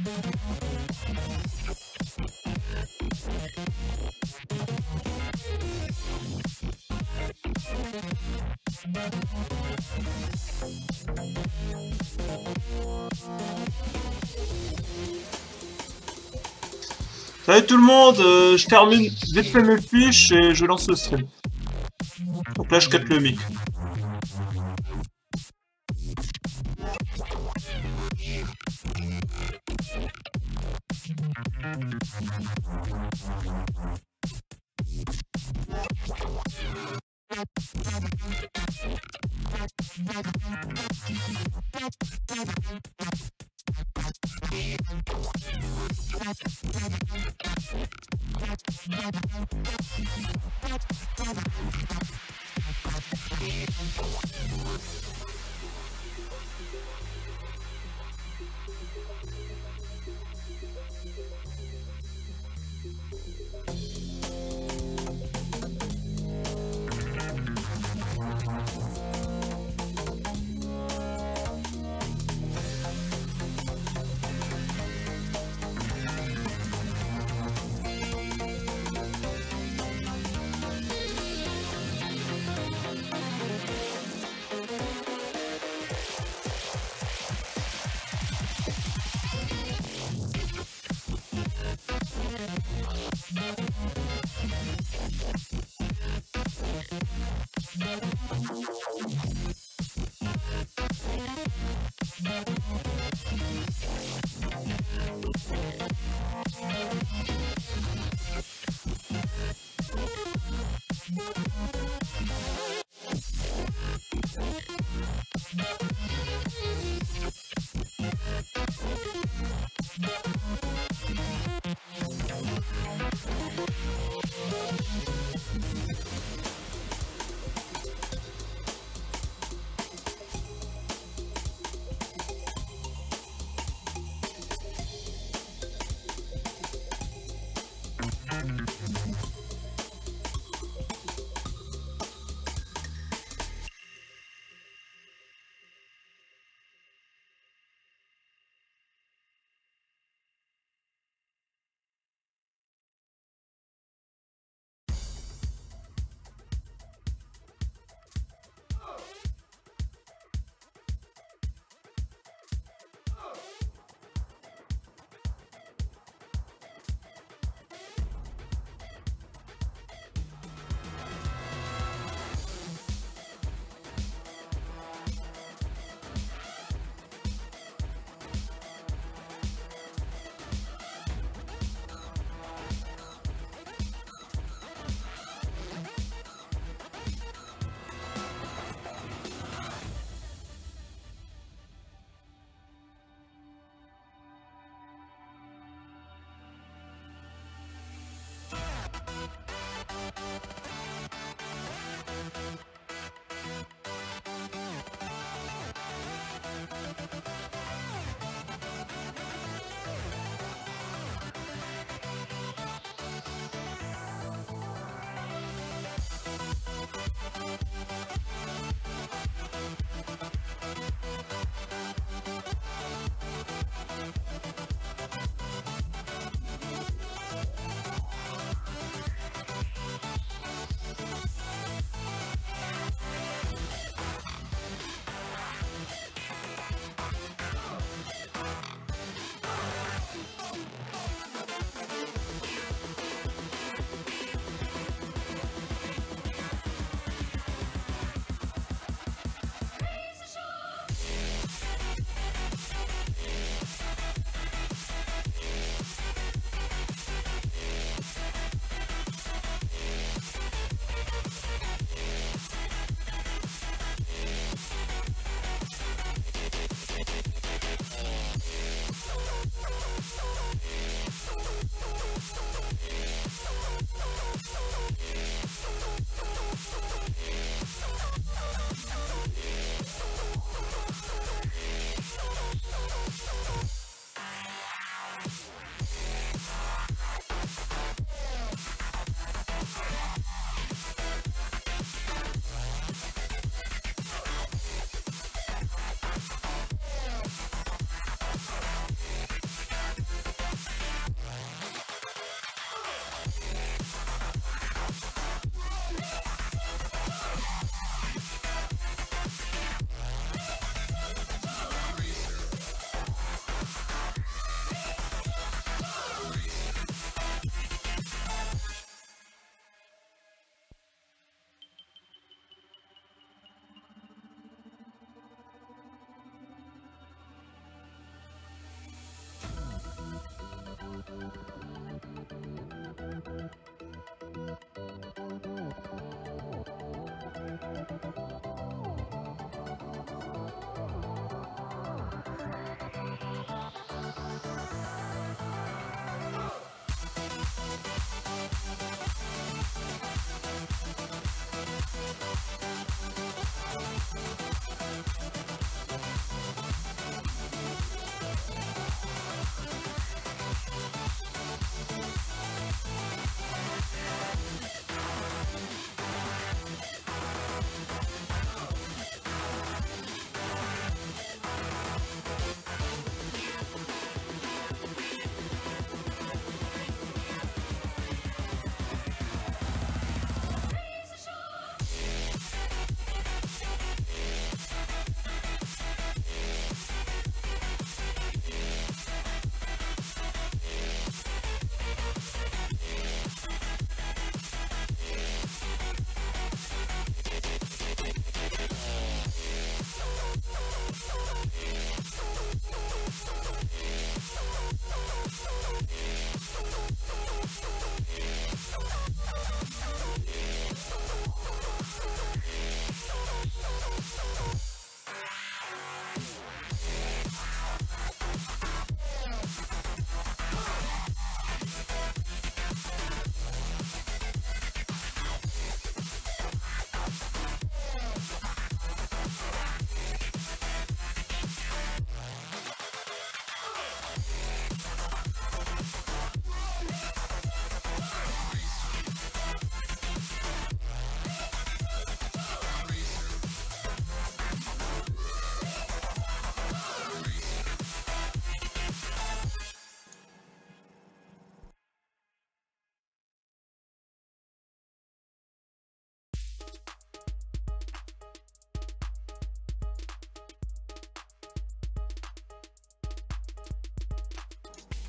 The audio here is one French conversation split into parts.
Salut tout le monde, je termine vite fait mes fiches et je lance le stream. Donc là je capte le mic.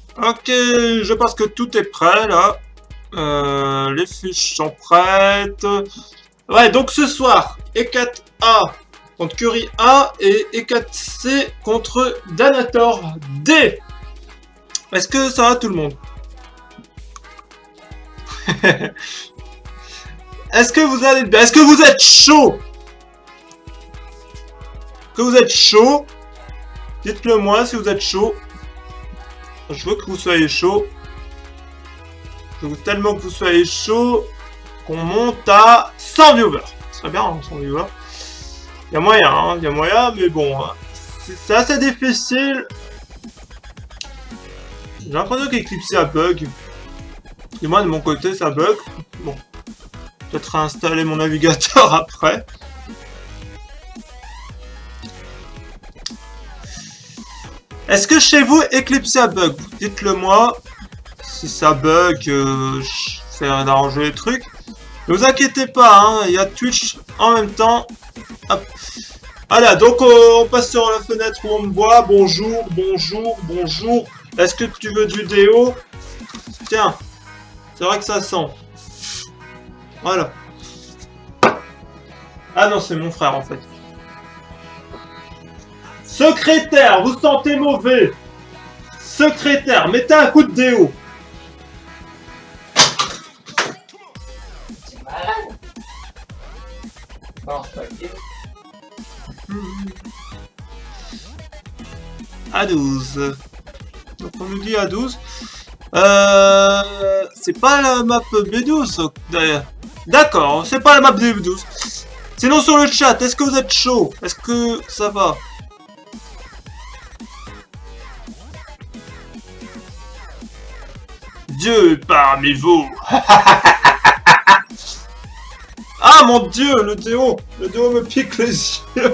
Ok, je pense que tout est prêt là. Les fiches sont prêtes. Ouais, donc ce soir, E4A contre Curie A et E4C contre Danator D. Est-ce que ça va tout le monde? Est-ce que vous allez bien? Est-ce que vous êtes chaud? Que vous êtes chaud? Dites-le moi si vous êtes chaud. Je veux que vous soyez chaud. Je veux tellement que vous soyez chaud qu'on monte à 100 viewers. Ce serait bien, hein, 100 viewers. Il y a moyen, hein, il y a moyen, mais bon, hein, c'est assez difficile. J'ai l'impression qu'Eclipse a bug. Du moins de mon côté, ça bug. Bon, peut-être réinstaller mon navigateur après. Est-ce que chez vous, Eclipse a bug? Dites-le moi. Si ça bug, j'essaierai d'arranger les trucs. Ne vous inquiétez pas, hein, il y a Twitch en même temps. Hop. Voilà, donc on passe sur la fenêtre où on me voit. Bonjour, bonjour, bonjour. Est-ce que tu veux du déo? Tiens, c'est vrai que ça sent. Voilà. Ah non, c'est mon frère en fait. Secrétaire, vous sentez mauvais. Secrétaire, mettez un coup de déo. C'est malade. Non, c'est pas bien. À 12. Donc on nous dit à 12. C'est pas la map B12 d'ailleurs. D'accord, c'est pas la map B12. Sinon sur le chat, est-ce que vous êtes chaud? Est-ce que ça va? Dieu est parmi vous. Ah mon Dieu, le déo me pique les yeux.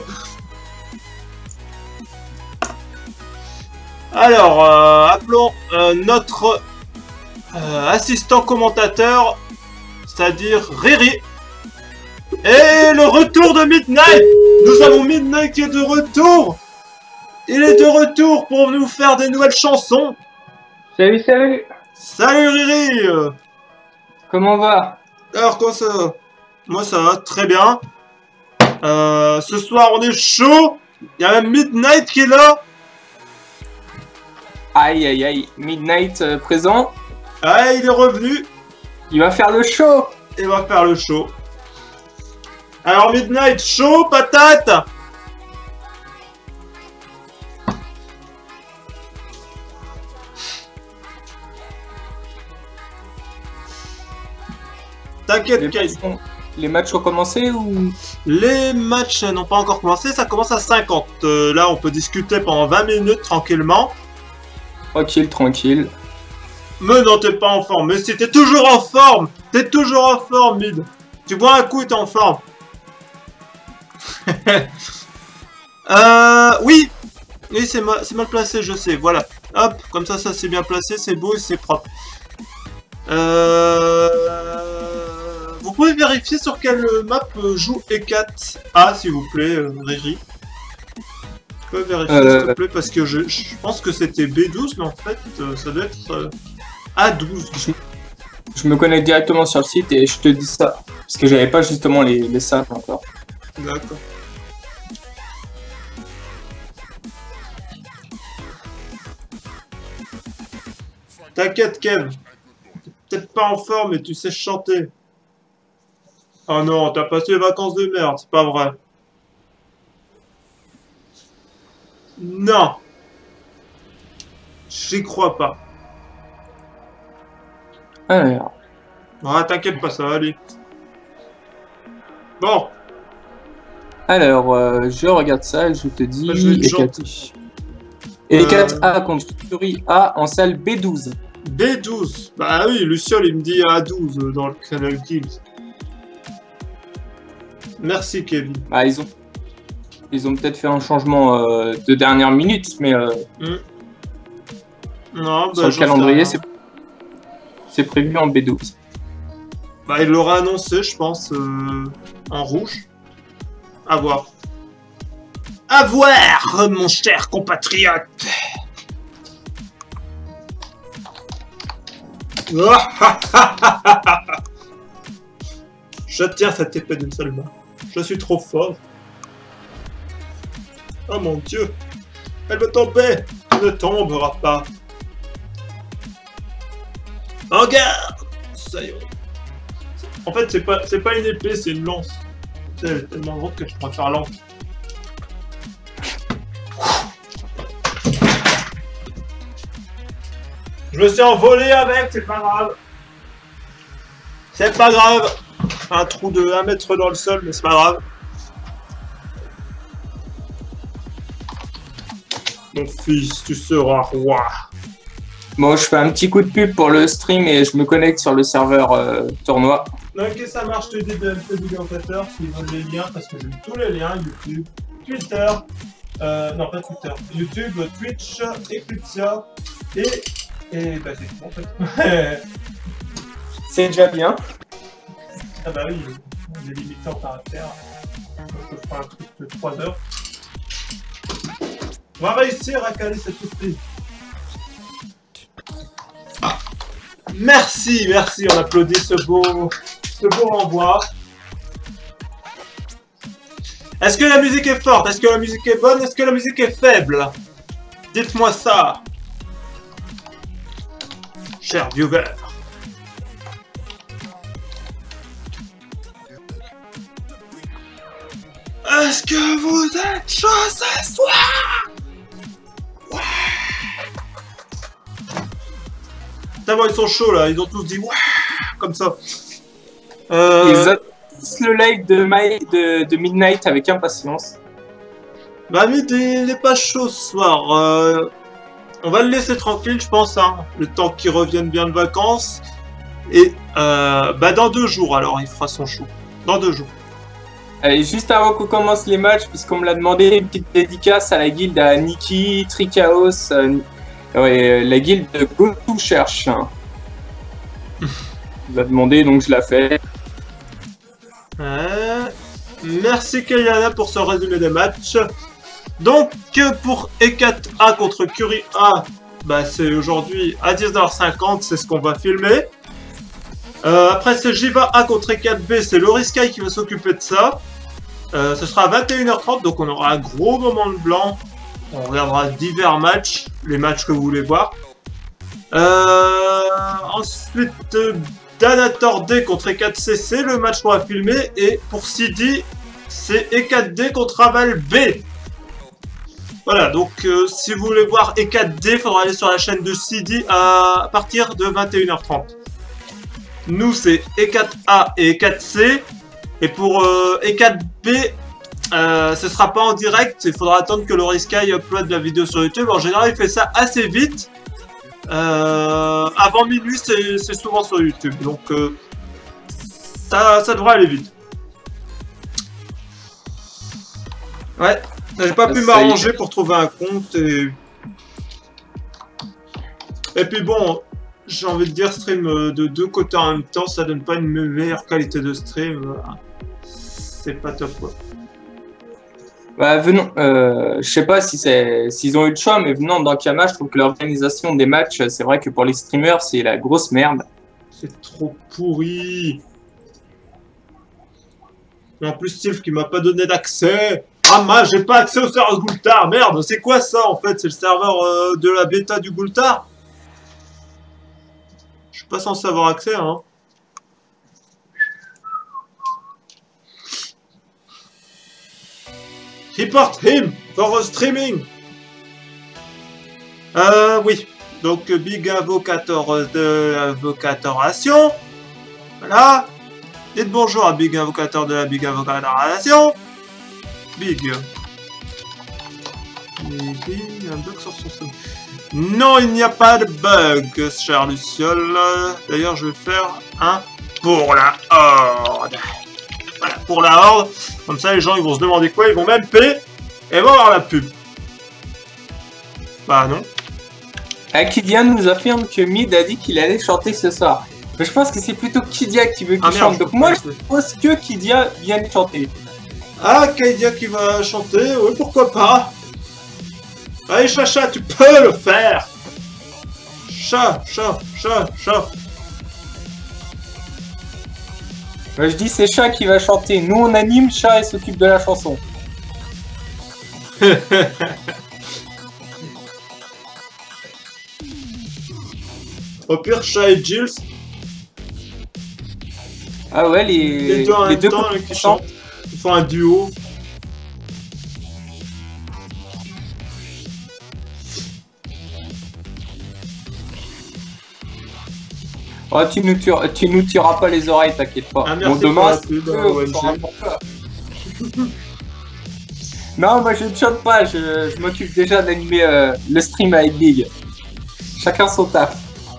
Alors, appelons notre assistant commentateur, c'est-à-dire Riri. Et le retour de Midnight. Nous avons Midnight qui est de retour. Il est de retour pour nous faire des nouvelles chansons. Salut, salut. Salut Riri. Comment va? Alors quoi ça va? Moi ça va très bien. Ce soir on est chaud. Il y a même Midnight qui est là. Aïe, aïe, aïe. Midnight présent. Ah, il est revenu. Il va faire le show. Il va faire le show. Alors Midnight, chaud, patate. T'inquiète, Kyle. Les matchs ont commencé ou? Les matchs n'ont pas encore commencé, ça commence à 50. Là, on peut discuter pendant 20 minutes tranquillement. Tranquille, tranquille. Mais non, t'es pas en forme. Mais si, t'es toujours en forme. T'es toujours en forme, Mid. Tu bois un coup et t'es en forme. Oui. Oui, c'est mal placé, je sais. Voilà. Hop, comme ça c'est bien placé, c'est beau et c'est propre. Vous pouvez vérifier sur quelle map joue E4A, s'il vous plaît, Riri. Vous pouvez vérifier, s'il te plaît, parce que je pense que c'était B12, mais en fait, ça doit être A12. Je me connecte directement sur le site et je te dis ça. Parce que j'avais pas justement les salles encore. D'accord. T'inquiète, Kev. T'es peut-être pas en forme, mais tu sais chanter. Oh non, t'as passé les vacances de merde, c'est pas vrai. Non. J'y crois pas. Alors. Ah, t'inquiète pas, ça va aller. Bon. Alors, je regarde ça et je te dis... Bah, je vais te E4A contre Fury A en salle B12. B12. Bah oui, Luciol, il me dit A12 dans le canal Kills. Merci, Kevin. Bah, ils ont peut-être fait un changement de dernière minute, mais non, bah, sur le calendrier, c'est prévu en B12. Bah, il l'aura annoncé, je pense, en rouge. À voir. À voir, mon cher compatriote. Je tiens cette épée d'une seule main. Je suis trop fort. Oh mon Dieu. Elle va tomber. Elle ne tombera pas. En garde. Ça y est. En fait, c'est pas une épée, c'est une lance. Elle est tellement lourde que je préfère lance. Je me suis envolé avec, c'est pas grave. C'est pas grave. Un trou de 1 mètre dans le sol, mais c'est pas grave. Mon fils, tu seras roi. Bon, je fais un petit coup de pub pour le stream et je me connecte sur le serveur tournoi. Ok, ça marche, je te dis de commentateur s'ils veulent les liens, parce que j'ai tous les liens, YouTube, Twitter, non pas Twitter, YouTube, Twitch, Eclipsia, et bah c'est tout en fait. C'est déjà bien. Ah bah oui, on est limité en caractère. Donc je ferai un truc de 3 heures. On va réussir à caler cette épée. Ah. Merci, merci, on applaudit ce beau renvoi. Est-ce que la musique est forte? Est-ce que la musique est bonne? Est-ce que la musique est faible? Dites-moi ça. Cher viewer. Est-ce que vous êtes chaud ce soir? Ouais. D'abord, ils sont chauds là, ils ont tous dit ouais, comme ça. Ils attendent tous le live de Midnight avec impatience. Bah, il n'est pas chaud ce soir. On va le laisser tranquille, je pense, hein, le temps qu'il revienne bien de vacances. Et bah, dans 2 jours, alors, il fera son show. Dans 2 jours. Allez, juste avant qu'on commence les matchs, puisqu'on me l'a demandé, une petite dédicace à la guilde à Nikki, Trichaos, la guilde de GoTo cherche. Il l'a demandé, donc je l'ai fait. Merci Kayana pour ce résumé des matchs. Donc pour E4A contre Curie A, bah, c'est aujourd'hui à 19h50, c'est ce qu'on va filmer. Après c'est Jiva A contre E4B, c'est Loriskai qui va s'occuper de ça. Ce sera à 21h30, donc on aura un gros moment de blanc. On regardera divers matchs, les matchs que vous voulez voir. Ensuite, Danator D contre E4C, c'est le match qu'on va filmer. Et pour CD, c'est E4D contre Aval B. Voilà, donc si vous voulez voir E4D, il faudra aller sur la chaîne de CD à partir de 21h30. Nous, c'est E4A et E4C. Et pour E4B, ce sera pas en direct, il faudra attendre que Loriskai upload la vidéo sur YouTube. En général, il fait ça assez vite. Avant minuit, c'est souvent sur YouTube, donc ça devrait aller vite. Ouais, j'ai pas pu m'arranger pour trouver un compte et puis bon, j'ai envie de dire stream de 2 côtés en même temps, ça donne pas une meilleure qualité de stream. C'est pas top quoi. Bah venons, je sais pas si s'ils ont eu le choix, mais venant dans Kama, je trouve que l'organisation des matchs, c'est vrai que pour les streamers, c'est la grosse merde. C'est trop pourri. Et en plus, Steve qui m'a pas donné d'accès. Ah moi, j'ai pas accès au serveur Gultar. Merde, c'est quoi ça en fait? C'est le serveur de la bêta du Gultar? Je suis pas censé avoir accès, hein. Report him for streaming. Oui. Donc, Big Invocator de l'Invocatoration. Voilà. Dites bonjour à Big Invocator de la Big Invocatoration. Big. Un bug sur son stream. Non, il n'y a pas de bug, cher Luciole. D'ailleurs, je vais faire un pour la Horde. Voilà, pour la Horde. Comme ça, les gens ils vont se demander quoi, ils vont même payer et vont voir la pub. Bah non. Kidia nous affirme que Mid a dit qu'il allait chanter ce soir. Mais je pense que c'est plutôt Kidia qui veut qu'il chante. Donc moi, je propose que Kidia vienne chanter. Ah, Kidia qui va chanter, oui, pourquoi pas. Allez, Chacha, tu peux le faire. Chat. Moi, je dis c'est Chat qui va chanter. Nous on anime, Chat il s'occupe de la chanson. Au pire, Chat et Jules. Ah ouais, Les deux en même temps couples qui chantent. Ils font un duo. Oh, tu nous tueras pas les oreilles, t'inquiète pas. Ah, merci bon, pour demain, la pub, OMG. Non, moi je ne chante pas, je m'occupe déjà d'animer le stream avec Big. Chacun son taf.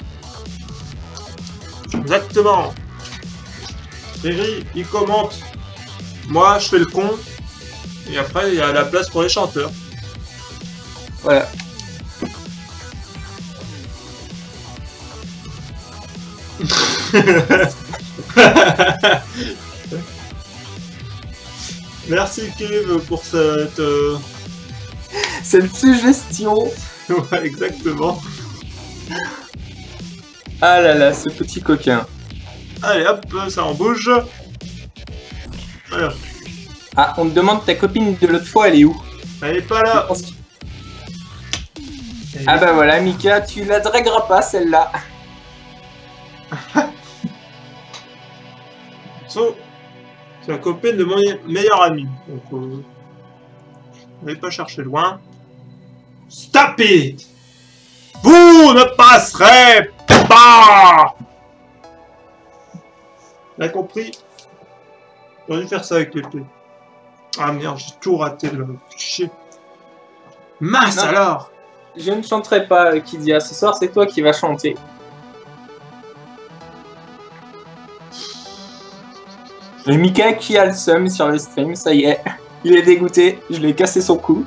Exactement. Riri, il commente. Moi, je fais le con. Et après, il y a la place pour les chanteurs. Voilà. Merci Kev pour cette... Cette suggestion. Ouais, exactement. Ah là là, ce petit coquin. Allez hop, ça en bouge. Alors. Ah, on te demande ta copine de l'autre fois, elle est où? Elle est pas là. Ah bah voilà, Mika, tu la dragueras pas celle-là. So, c'est la copine de mon meilleur ami. Donc, n'allez pas chercher loin. Stop it! Vous ne passerez pas! T'as compris? J'aurais dû faire ça avec l'épée. Ah merde, j'ai tout raté là. Chier. Mince Non. alors! Je ne chanterai pas, Kidia. Ce soir, c'est toi qui vas chanter. Et Mika qui a le seum sur le stream, ça y est. Il est dégoûté, je l'ai cassé son cou.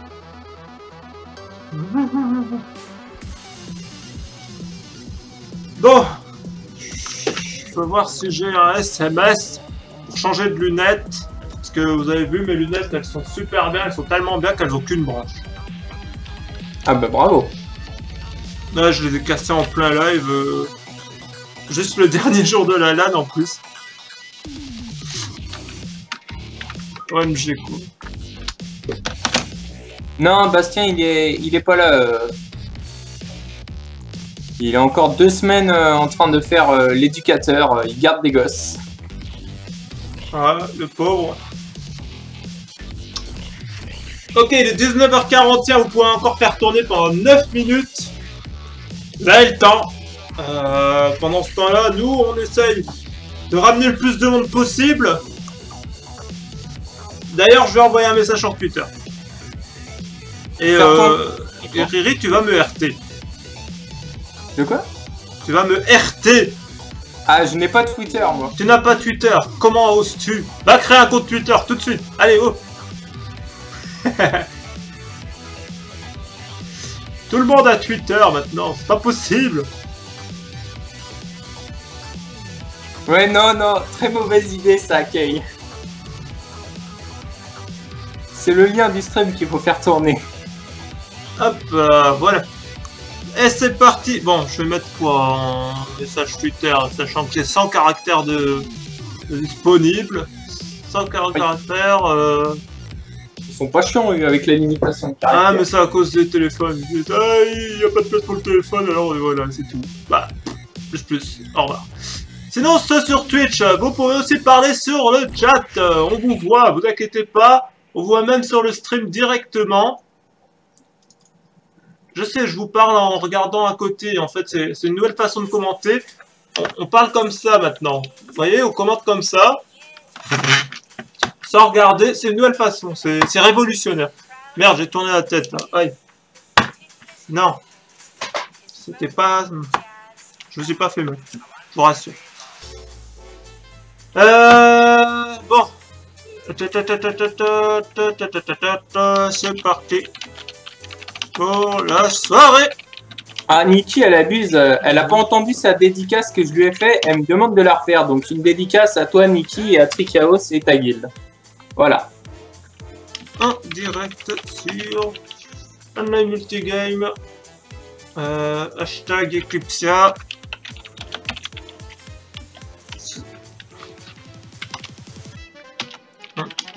Bon, je peux voir si j'ai un SMS pour changer de lunettes. Parce que vous avez vu, mes lunettes, elles sont super bien, elles sont tellement bien qu'elles n'ont qu'une branche. Ah bah bravo. Là, je les ai cassées en plein live. Juste le dernier jour de la LAN en plus. OMG quoi. Non, Bastien, il est pas là. Il est encore 2 semaines en train de faire l'éducateur. Il garde des gosses. Ah, le pauvre. Ok, il est 19h41, vous pouvez encore faire tourner pendant 9 minutes. Vous avez le temps. Pendant ce temps-là, nous, on essaye de ramener le plus de monde possible. D'ailleurs, je vais envoyer un message sur Twitter. Et Riri, tu vas me RT. De quoi? Tu vas me RT. Ah, je n'ai pas de Twitter, moi. Tu n'as pas Twitter. Comment oses-tu? Va créer un compte Twitter tout de suite. Allez, oh. Tout le monde a Twitter maintenant. C'est pas possible. Ouais, non, non. Très mauvaise idée, ça, accueille. C'est le lien du stream qu'il faut faire tourner. Hop, voilà. Et c'est parti. Bon, je vais mettre quoi en message Twitter, sachant que j'ai 100 caractères de disponibles. 100 caractères. Ils sont pas chiants, eux, avec la limitation de caractères. Ah, mais c'est à cause des téléphones. Ils disent, ah, il n'y a pas de place pour le téléphone, alors voilà, c'est tout. Bah, plus. Au revoir. Sinon, c'est sur Twitch. Vous pouvez aussi parler sur le chat. On vous voit, vous inquiétez pas. On voit même sur le stream directement. Je sais, je vous parle en regardant à côté. En fait, c'est une nouvelle façon de commenter. On parle comme ça maintenant. Vous voyez, on commente comme ça. Sans regarder. C'est une nouvelle façon. C'est révolutionnaire. Merde, j'ai tourné la tête là. Aïe. Non. C'était pas... Je me suis pas fait mal. Je vous rassure. Bon. C'est parti. Pour la soirée. Ah, Nikki, elle abuse. Elle a pas entendu sa dédicace que je lui ai fait. Elle me demande de la refaire. Donc, une dédicace à toi, Nikki, et à Trichaos et ta guilde. Voilà. En direct sur Online Multigame. Hashtag Eclipsia.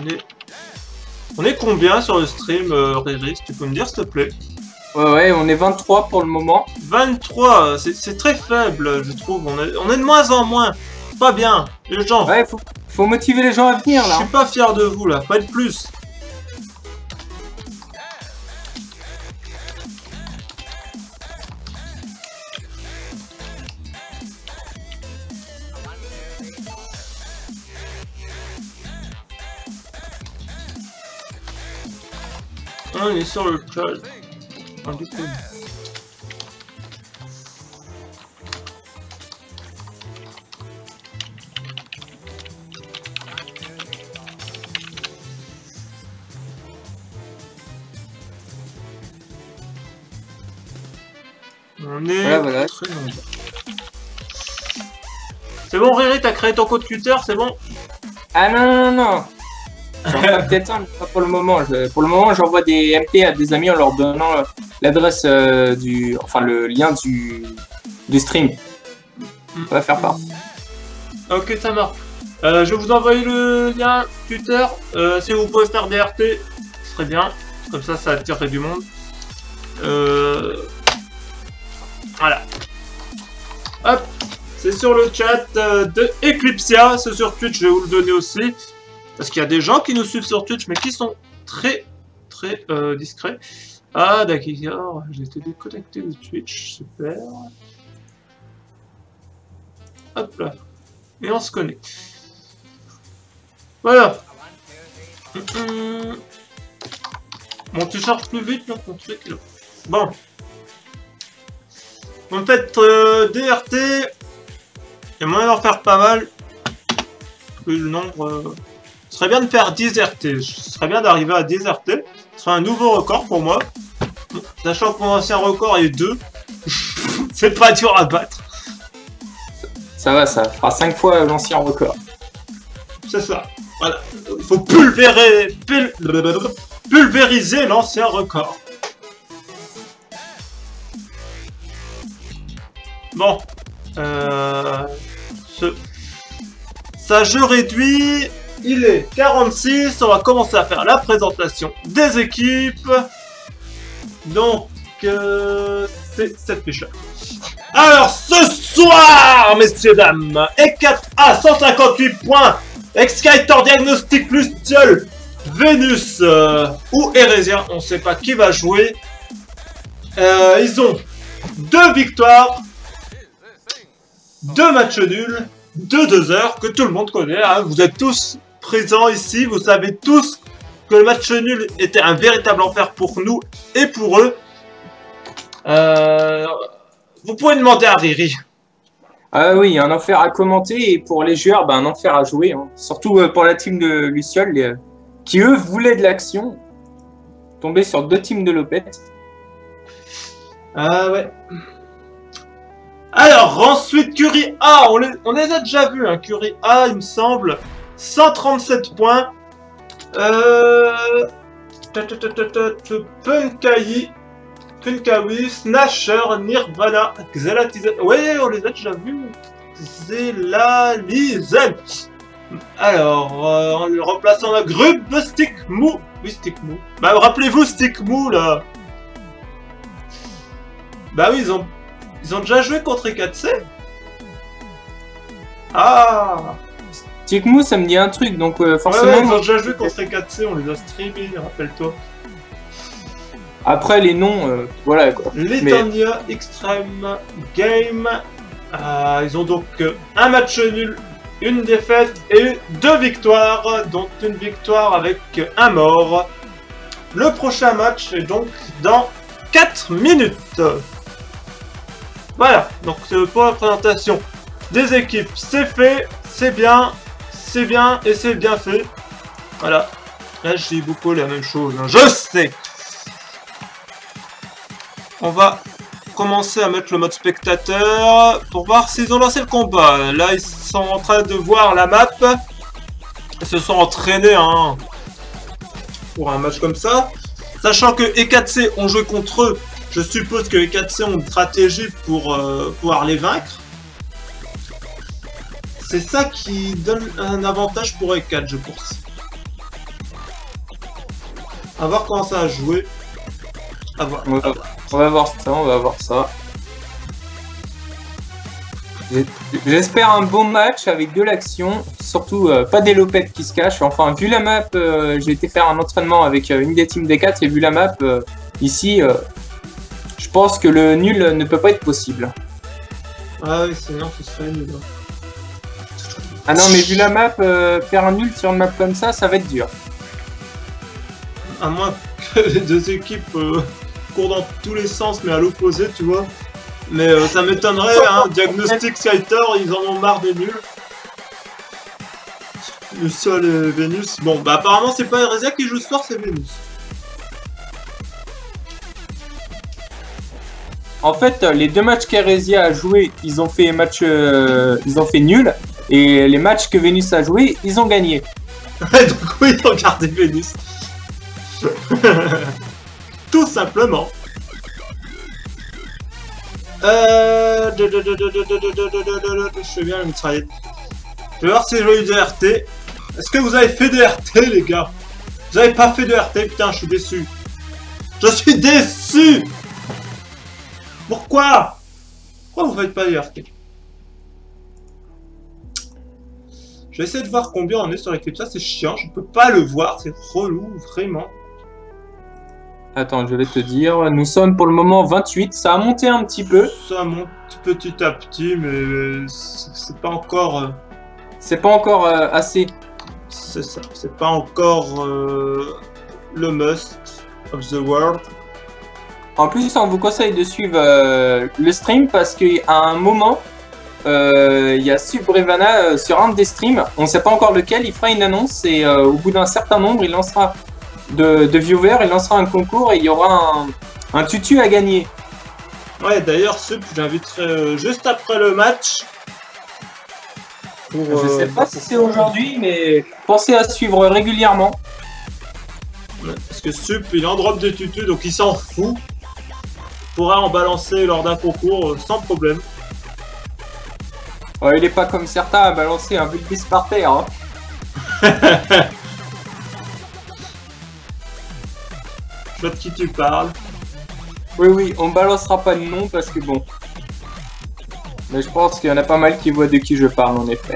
On est combien sur le stream, Riri, si tu peux me dire, s'il te plaît? Ouais, on est 23 pour le moment. 23, c'est très faible, je trouve. On est de moins en moins. Pas bien, les gens. Ouais, faut motiver les gens à venir, là. Je suis pas fier de vous, là. Pas de plus. On est sur le chat. Ah, du coup. On est voilà. très nombreux. C'est bon, Riri, t'as créé ton compte Twitter, c'est bon? Ah non. J'en ai peut-être un, mais pas pour le moment. Pour le moment, j'envoie des MP à des amis en leur donnant l'adresse le lien du stream. On va faire part. Ok, ça marche. Je vais vous envoyer le lien Twitter. Si vous pouvez faire des RT, ce serait bien. Comme ça attirerait du monde. Voilà. Hop. C'est sur le chat de Eclipsia. C'est sur Twitch, je vais vous le donner aussi. Parce qu'il y a des gens qui nous suivent sur Twitch, mais qui sont très discrets. Ah, d'accord. J'ai été déconnecté de Twitch. Super. Hop là. Et on se connecte. Voilà. Mon t-shirt plus vite, là, mon truc, là. Bon. En fait, DRT, il y a moyen d'en faire pas mal. Le nombre... Ce serait bien de faire 10 RT. Ce serait bien d'arriver à 10 RT. Ce serait un nouveau record pour moi. Sachant que mon ancien record est 2. C'est pas dur à battre. Ça va, ça fera 5 fois l'ancien record. C'est ça. Voilà. Il faut pulvériser l'ancien record. Bon. Ça jeu réduit. Il est 46. On va commencer à faire la présentation des équipes. Donc, c'est cette fiche-là. Alors, ce soir, messieurs, dames, E4A 158 points. Exciter Diagnostic Lustiol, Vénus ou Hérésia. On ne sait pas qui va jouer. Ils ont 2 victoires. 2 matchs nuls de 2 heures que tout le monde connaît. Hein. Vous êtes tous présents ici. Vous savez tous que le match nul était un véritable enfer pour nous et pour eux. Vous pouvez demander à Riri. Ah oui, un enfer à commenter et pour les joueurs, un enfer à jouer. Hein. Surtout pour la team de Luciole qui eux voulaient de l'action. Tomber sur 2 teams de Lopette. Ah ouais. Alors, ensuite, Curie A, on les a déjà vus, hein, Curie A, il me semble, 137 points. Punkawi, Snatcher, Nirvana, Xelatizen. Ouais, on les a déjà vus. Xelalizen. Alors, en le remplaçant la Grub, Stick Mou. Oui, Stick Mou. Bah, rappelez-vous Stick Mou, là. Bah oui, ils ont déjà joué contre E4C. Ah. Stick Mou, ça me dit un truc, donc forcément... Ouais, ils ont déjà joué contre E4C, on les a streamés, rappelle-toi. Après, les noms, voilà quoi. Letania Extreme Game. Ils ont donc un match nul, une défaite et 2 victoires, dont une victoire avec un mort. Le prochain match est donc dans 4 minutes. Voilà, donc pour la présentation des équipes, c'est fait, c'est bien et c'est bien fait. Voilà, là je dis beaucoup la même chose, hein. Je sais. On va commencer à mettre le mode spectateur pour voir s'ils ont lancé le combat. Là, ils sont en train de voir la map. Ils se sont entraînés hein, pour un match comme ça. Sachant que E4C ont joué contre eux, je suppose que E4C ont une stratégie pour pouvoir les vaincre. C'est ça qui donne un avantage pour E4, je pense. À voir comment ça a joué. À voir. On va voir ça, on va voir ça. J'espère un bon match avec de l'action, surtout pas des lopettes qui se cachent. Enfin, vu la map, j'ai été faire un entraînement avec une des teams des 4 et vu la map, ici, je pense que le nul ne peut pas être possible. Ah oui, sinon ce serait nul. Ah non, mais vu la map, faire un nul sur une map comme ça va être dur. À moins que les deux équipes courent dans tous les sens, mais à l'opposé, tu vois. Mais ça m'étonnerait, hein, Diagnostic Skyter, ils en ont marre des nuls. Le sol et Vénus. Bon, bah apparemment c'est pas Erezia qui joue ce soir, c'est Vénus. En fait, les deux matchs qu'Erezia a joué, ils ont fait nul. Et les matchs que Vénus a joué, ils ont gagné. Donc oui, ils ont gardé Vénus. Tout simplement. Je fais bien la mitraillette. Je vais voir si j'ai eu de RT. Est-ce que vous avez fait de RT, les gars? Vous avez pas fait de RT? Putain, je suis déçu. Je suis déçu. Pourquoi? Pourquoi vous faites pas de RT? Je vais essayer de voir combien on est sur l'équipe. Ça, c'est chiant. Je peux pas le voir. C'est relou, vraiment. Attends, je vais te dire. Nous sommes pour le moment 28. Ça a monté un petit peu. Ça monte petit à petit, mais c'est pas encore... C'est pas encore assez. C'est ça. C'est pas encore le must of the world. En plus, on vous conseille de suivre le stream parce qu'à un moment, il y a Subrevana sur un des streams. On ne sait pas encore lequel. Il fera une annonce et au bout d'un certain nombre, il lancera de viewers, il lancera un concours et il y aura un tutu à gagner. Ouais, d'ailleurs, Sup, j'inviterai juste après le match. Je sais pas si c'est aujourd'hui, mais pensez à suivre régulièrement. Parce que Sup, il en drop des tutus, donc il s'en fout. Il pourra en balancer lors d'un concours sans problème. Il est pas comme certains à balancer un Bulbis par terre. Hein. Je vois de qui tu parles. Oui, on balancera pas de nom parce que bon. Mais je pense qu'il y en a pas mal qui voient de qui je parle en effet.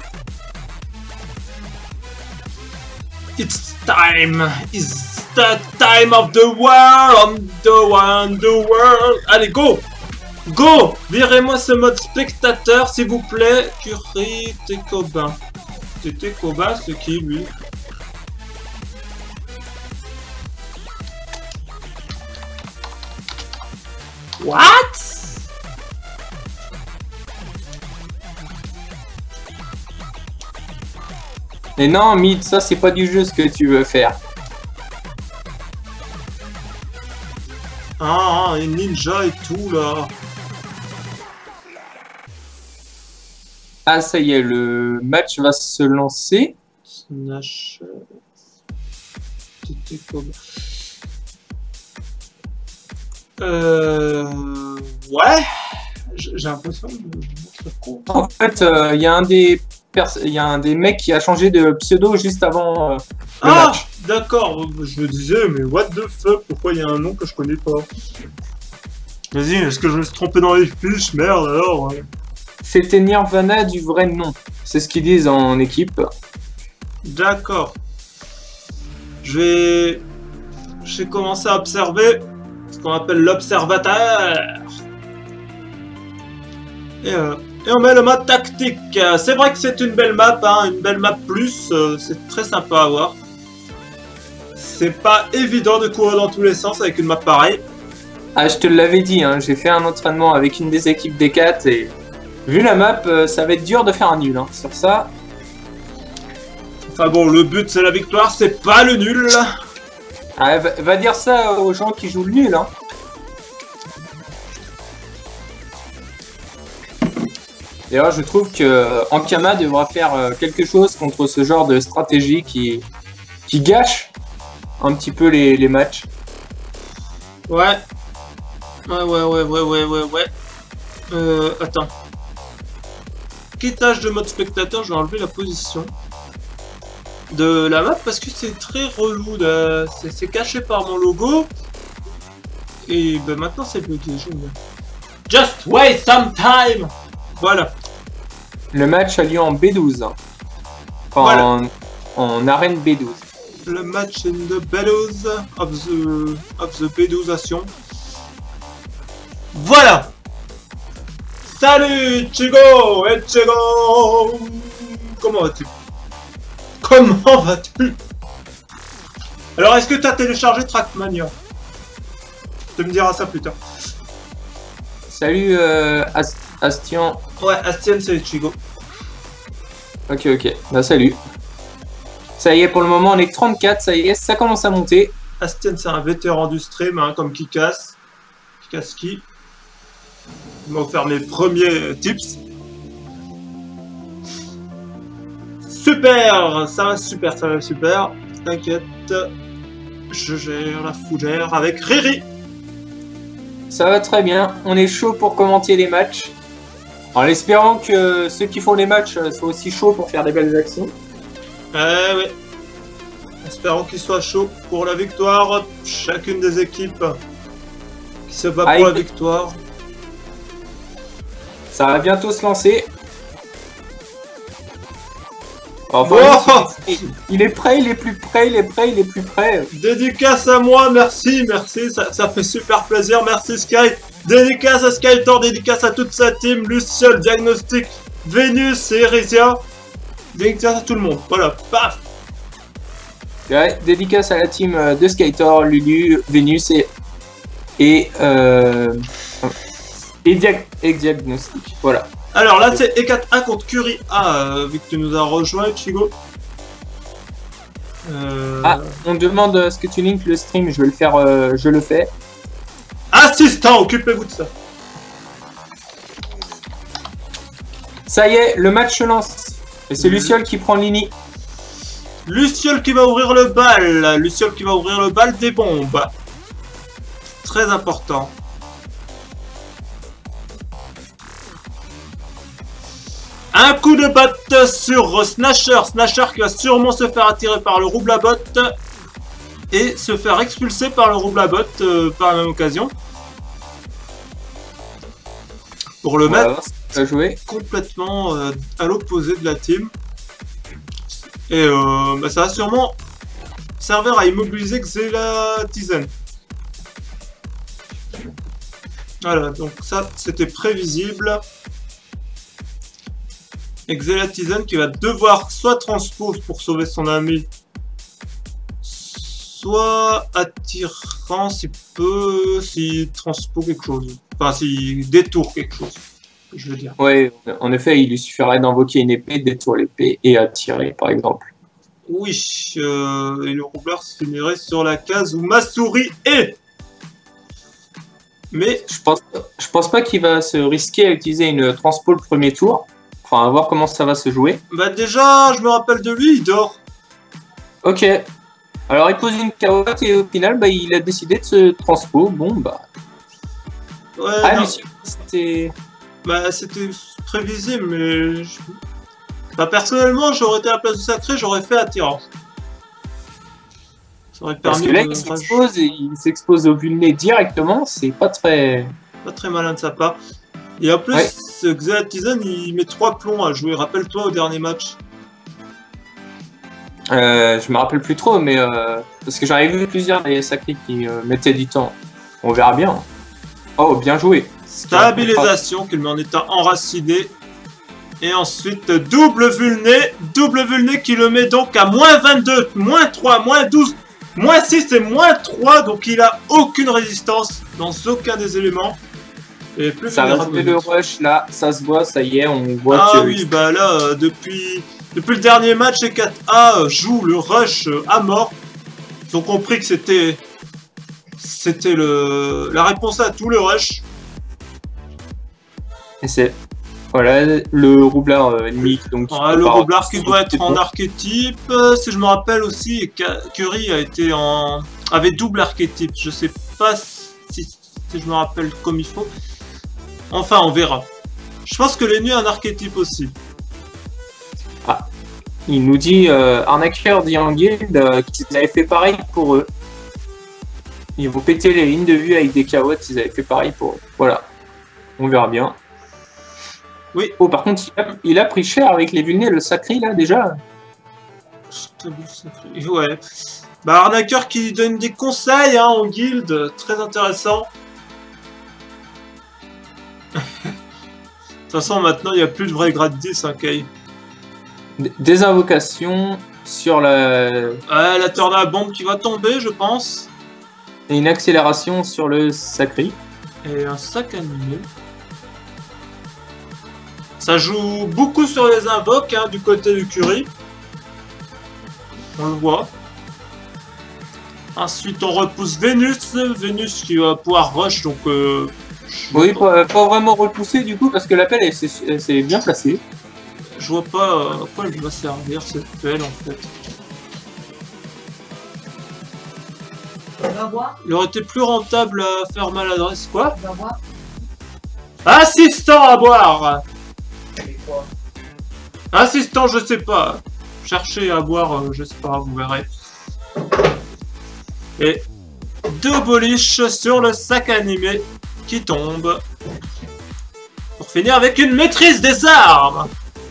It's time! It's the time of the world! The world! Allez, go! Go! Virez-moi ce mode spectateur, s'il vous plaît. Curie Tekobin. Tekobin, c'est qui, lui? What? Mais non, Mid, ça c'est pas du jeu ce que tu veux faire. Ah, et ninja et tout, là. Ah, ça y est, le match va se lancer. Snatch. Ouais. J'ai l'impression de... En fait, il y a un des mecs qui a changé de pseudo juste avant le match. D'accord, je me disais, mais what the fuck, pourquoi il y a un nom que je connais pas? Vas-y, est-ce que je me suis trompé dans les fiches? Merde alors. C'était Nirvana du vrai nom. C'est ce qu'ils disent en équipe. D'accord. Je vais commencer à observer ce qu'on appelle l'observateur. Et on met le mode tactique. C'est vrai que c'est une belle map, hein, une belle map plus. C'est très sympa à voir. C'est pas évident de courir dans tous les sens avec une map pareille. Ah, je te l'avais dit, hein, j'ai fait un entraînement avec une des équipes des 4 et vu la map, ça va être dur de faire un nul hein, sur ça. Enfin bon, le but c'est la victoire, c'est pas le nul. Ah, va dire ça aux gens qui jouent le nul. Hein. D'ailleurs, je trouve que Ankama devra faire quelque chose contre ce genre de stratégie qui gâche un petit peu les matchs. Ouais. Ouais. Attends. Quittage de mode spectateur, je vais enlever la position. de la map parce que c'est très relou. C'est caché par mon logo. Et ben maintenant c'est bloqué. J'aime bien. Just wait some time. Voilà. Le match a lieu en B12. Hein. Enfin, Voilà. En arène B12. Le match in the battles of the B12ation. Voilà. Salut Chigo et Chigo. Comment vas-tu? Comment vas-tu? Alors est-ce que tu as téléchargé Trackmania? Tu me diras ça plus tard. Salut Astian. Ouais, Astien c'est Chigo. Ok, bah salut. Ça y est, pour le moment on est 34, ça y est, ça commence à monter. Astien c'est un vétéran du stream, hein, comme Kikas. Kikaski. Il m'a offert mes premiers tips. Super, ça va super, ça va super. T'inquiète, je gère la fougère avec Riri. Ça va très bien, on est chaud pour commenter les matchs. En espérant que ceux qui font les matchs soient aussi chauds pour faire des belles actions. Ouais. Espérons qu'il soit chaud pour la victoire. Chacune des équipes qui se bat pour la victoire. Ça va bientôt se lancer. Enfin, Oh, il est prêt, il est plus prêt, il est prêt, il est plus prêt. dédicace à moi, merci, ça fait super plaisir, merci Sky. Dédicace à Skytor, dédicace à toute sa team, Luciol, Diagnostic, Vénus et Erisia. Dédicace à tout le monde, voilà, paf. Ouais, dédicace à la team de Skytor, Lulu, Vénus et Diagnostic, voilà. Alors là c'est E4A contre Curie A, vu que tu nous as rejoint, Chigo. Ah, on demande à ce que tu linkes le stream, je vais le faire, je le fais. Assistant, occupez-vous de ça. Ça y est, le match se lance. Et c'est Luciol qui prend l'ini. Luciol qui va ouvrir le bal. Luciol qui va ouvrir le bal des bombes. Très important. Un coup de botte sur Snatcher. Snatcher qui va sûrement se faire attirer par le Roublabot. Et se faire expulser par le Roublabot par la même occasion. Pour le mettre complètement à l'opposé de la team. Et bah, ça va sûrement servir à immobiliser Xelatizen. Voilà, donc ça c'était prévisible. Et Xelatizen qui va devoir soit transpose pour sauver son ami, soit attirant s'il peut, s'il transpose quelque chose. Enfin, s'il détourne quelque chose, je veux dire. Oui, en effet, il lui suffirait d'invoquer une épée, détourner l'épée et attirer, par exemple. Oui, et le roublard se finirait sur la case où ma souris est. Mais je pense pas qu'il va se risquer à utiliser une transpo le premier tour. Enfin, à voir comment ça va se jouer. Bah déjà, je me rappelle de lui, il dort. Ok. Alors, il pose une carotte et au final, bah, il a décidé de se transpo. Bon, bah... Ouais, ah, monsieur, c'était... Bah, c'était prévisible, mais... Bah, personnellement, j'aurais été à la place du sacré, j'aurais fait attirant. Ça aurait permis. Parce que là, il s'expose et il s'expose au vulné directement, c'est pas très... Pas très malin de sa part. Et en plus, ce Xelatizen, il met 3 plombs à jouer. Rappelle-toi au dernier match. Je me rappelle plus trop, mais... parce que j'en ai vu plusieurs des sacrés qui mettaient du temps. On verra bien. Oh, bien joué. Stabilisation qu'il met en état enraciné. Et ensuite, double vulné qui le met donc à moins 22, moins 3, moins 12, moins 6 et moins 3. Donc il a aucune résistance dans aucun des éléments. Et plus ça va rappeler le rush là, ça se voit, ça y est, on voit que... Ah oui, bah là, depuis le dernier match, E4A joue le rush à mort. Ils ont compris que c'était la réponse à tout le rush. Et c'est... Voilà, le roublard ennemi. Donc, le roublard qui doit être en archétype. Si je me rappelle aussi, Curie avait double archétype. Je sais pas si je me rappelle comme il faut. Enfin, on verra. Je pense que l'ennemi a un archétype aussi. Ah. Il nous dit arnaqueur dit en guild qu'ils avaient fait pareil pour eux. Ils vont péter les lignes de vue avec des carottes, ils avaient fait pareil pour eux. Voilà. On verra bien. Oui. Oh, par contre, il a pris cher avec les vulnés, le sacré là déjà. Ouais. Bah, arnaqueur qui donne des conseils hein, en guild, très intéressant. De toute façon, maintenant, il n'y a plus de vrai grade 10, hein, Kay. Des invocations sur la... Ouais, la tornade bombe qui va tomber, je pense. Et une accélération sur le sacré. Et un sac animé. Ça joue beaucoup sur les invoques hein, du côté du Curie. On le voit. Ensuite, on repousse Vénus. Vénus qui va pouvoir rush, donc... oui, pas vraiment repousser du coup, parce que l'appel c'est bien placé. Je vois pas à quoi elle va servir cette pelle en fait. Il aurait été plus rentable à faire maladresse, quoi? Assistant à boire! Assistant, je sais pas. Cherchez à boire, je sais pas, vous verrez. Et deux boliches sur le sac animé qui tombe. Pour finir avec une maîtrise des armes!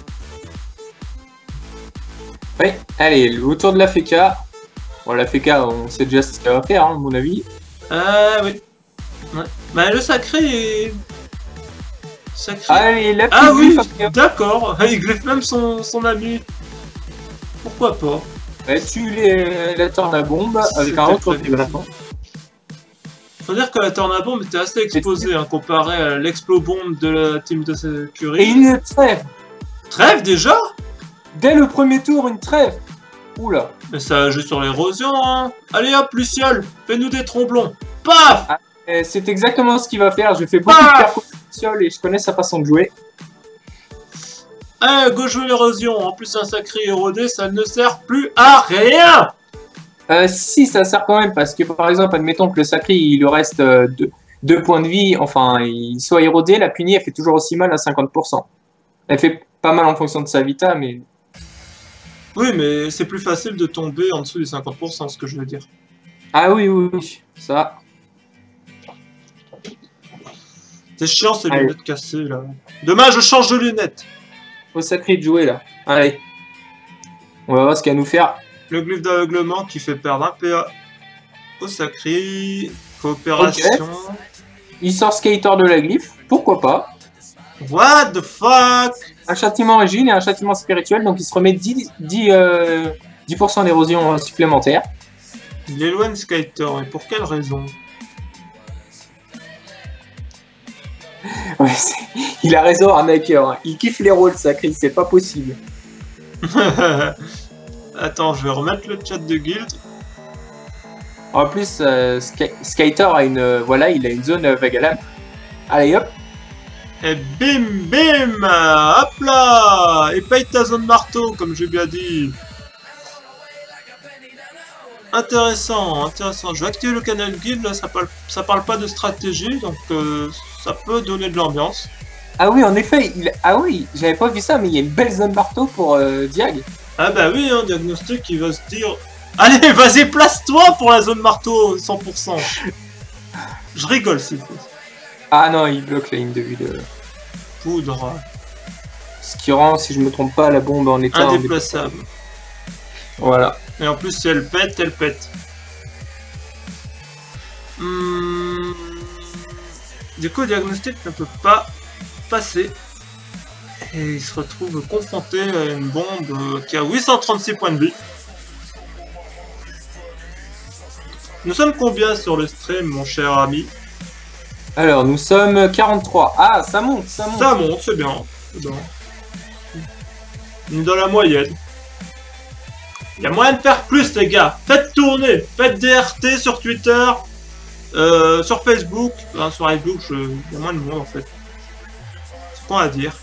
Oui, allez, le tour de la FK. Bon, la FK, on sait déjà ce qu'elle va faire, hein, à mon avis. Oui. Ouais. Bah, le sacré est... Sacré. Allez, la ah oui, d'accord. Il griffe même son ami. Pourquoi pas? Elle tue la tornade-bombe avec un autre développement. Faut dire que la tornade-bombe était assez exposée hein, comparé à l'explo-bombe de la team de Curie. Et une trêve! Trêve déjà? Dès le premier tour, une trêve! Oula! Mais ça joue sur l'érosion, hein! Allez hop, Luciole, fais-nous des tromblons! Paf! Ah, c'est exactement ce qu'il va faire. Je fais beaucoup de percussions et je connais sa façon de jouer. Go jouer l'érosion. En plus, un sacré érodé, ça ne sert plus à rien! Si, ça sert quand même, parce que par exemple, admettons que le sacré, il lui reste 2 points de vie, enfin, il soit érodé, la punie, elle fait toujours aussi mal à 50%. Elle fait pas mal en fonction de sa vita, mais... Oui, mais c'est plus facile de tomber en dessous des 50%, ce que je veux dire. Ah oui, oui, ça... C'est chiant ces lunettes cassées, là. Demain, je change de lunettes! Au sacré de jouer, là. Allez. On va voir ce qu'il va nous faire. Le glyphe d'aveuglement qui fait perdre un PA au sacré. Coopération. Okay. Il sort Skater de la glyphe. Pourquoi pas? What the fuck? Un châtiment origine et un châtiment spirituel. Donc il se remet 10% d'érosion supplémentaire. Il éloigne Skater. Et pour quelle raison? Ouais, il a raison, arnaqueur. Hein. Il kiffe les rôles sacrés. C'est pas possible. Attends, je vais remettre le chat de guild. En plus, Skater a une, voilà, il a une zone Vagalam. Allez hop. Et bim bim, hop là. Et paye ta zone marteau, comme j'ai bien dit. Intéressant, intéressant. Je vais activer le canal guild. Là, ça parle pas de stratégie, donc ça peut donner de l'ambiance. Ah oui, en effet. Ah oui, j'avais pas vu ça, mais il y a une belle zone marteau pour Diag. Ah bah oui, hein, Diagnostic, il va se dire... Allez, vas-y, place-toi pour la zone marteau 100%. Je rigole, s'il faut. Ah non, il bloque la ligne de vue de... Poudre. Ce qui rend, si je me trompe pas, la bombe en état... Indéplaçable. Voilà. Et en plus, si elle pète, elle pète. Du coup, Diagnostic ne peut pas passer. Et il se retrouve confronté à une bombe qui a 836 points de vie. Nous sommes combien sur le stream, mon cher ami? Alors, nous sommes 43. Ah, ça monte, ça monte. Ça monte, c'est bien. C'est bien. On est dans la moyenne. Il y a moyen de faire plus, les gars. Faites tourner. Faites des RT sur Twitter. Sur Facebook. Enfin, sur Facebook, il y a moins de monde, en fait. C'est quoi à dire.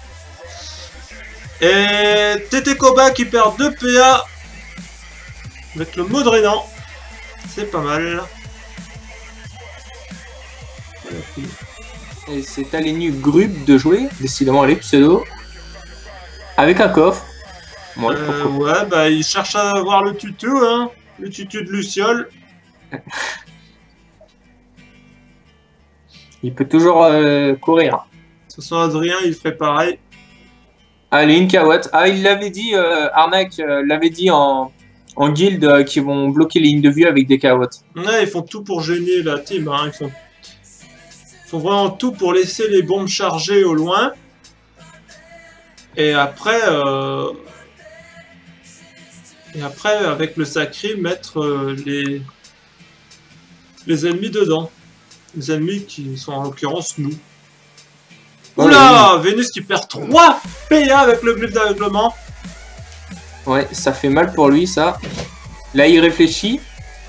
Et TT Koba qui perd 2 PA avec le mot drainant. C'est pas mal. Et c'est à l'ennemi Grub de jouer, décidément les pseudo. Avec un coffre. Ouais, pourquoi Ouais, bah il cherche à avoir le tutu, hein. Le tutu de Luciole. il peut toujours courir. De toute façon, Adrien, il ferait pareil. Allez, une carotte. Ah, il l'avait dit, Arnaque l'avait dit en guilde qu'ils vont bloquer les lignes de vue avec des carottes. Ouais, ils font tout pour gêner la team, hein. Ils font vraiment tout pour laisser les bombes chargées au loin. Et après, avec le sacré, mettre les ennemis dedans. Les ennemis qui sont en l'occurrence nous. Oula, Vénus qui perd 3 PA avec le glyphe d'aveuglement. Ouais, ça fait mal pour lui, ça. Là, il réfléchit.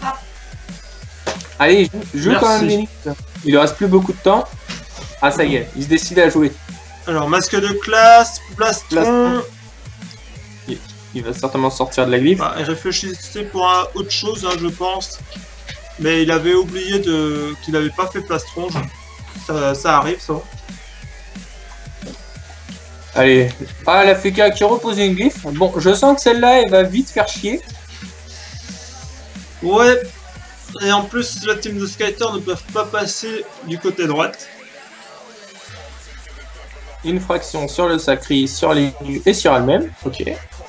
Allez, joue quand même, Vénus. Il ne reste plus beaucoup de temps. Ah, ça y est, il se décide à jouer. Alors, masque de classe, plastron. Il va certainement sortir de la glyphe. Bah, il réfléchissait pour autre chose, hein, je pense. Mais il avait oublié qu'il n'avait pas fait plastron. Ça arrive, ça. Allez. Ah, la FK qui repose une glyphe. Bon, je sens que celle-là, elle va vite faire chier. Ouais. Et en plus, la team de Skyter ne peuvent pas passer du côté droite. Une fraction sur le sacré, sur les nus et sur elle-même. Ok.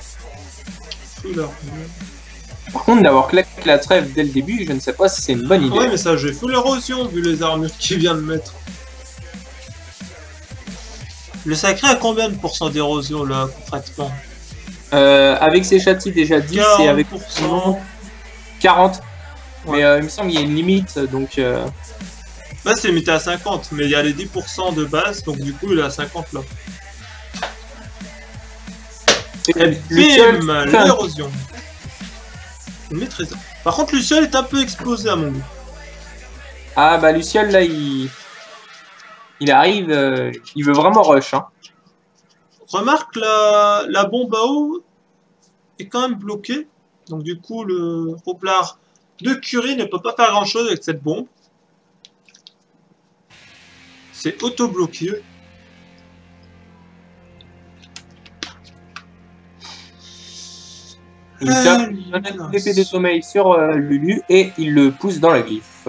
Par contre, d'avoir claqué la trêve dès le début, je ne sais pas si c'est une bonne idée. Ouais, mais ça, j'ai full érosion vu les armures qu'il vient de mettre. Le sacré a combien de pourcents d'érosion là, concrètement? Avec ses châtis déjà 10 et avec 40. Ouais. Mais il me semble qu'il y a une limite, donc... Bah c'est limité à 50, mais il y a les 10% de base, donc du coup il est à 50 là. Et bim, l'érosion. Une maîtrise. Par contre Luciole est un peu explosé à mon goût. Ah bah Luciole là il arrive, il veut vraiment rush. Hein. Remarque la bombe à eau est quand même bloquée. Donc du coup le roublard de Curie ne peut pas faire grand chose avec cette bombe. C'est auto-bloqué. Il tape l'épée de sommeil sur Lulu et il le pousse dans la glyphe.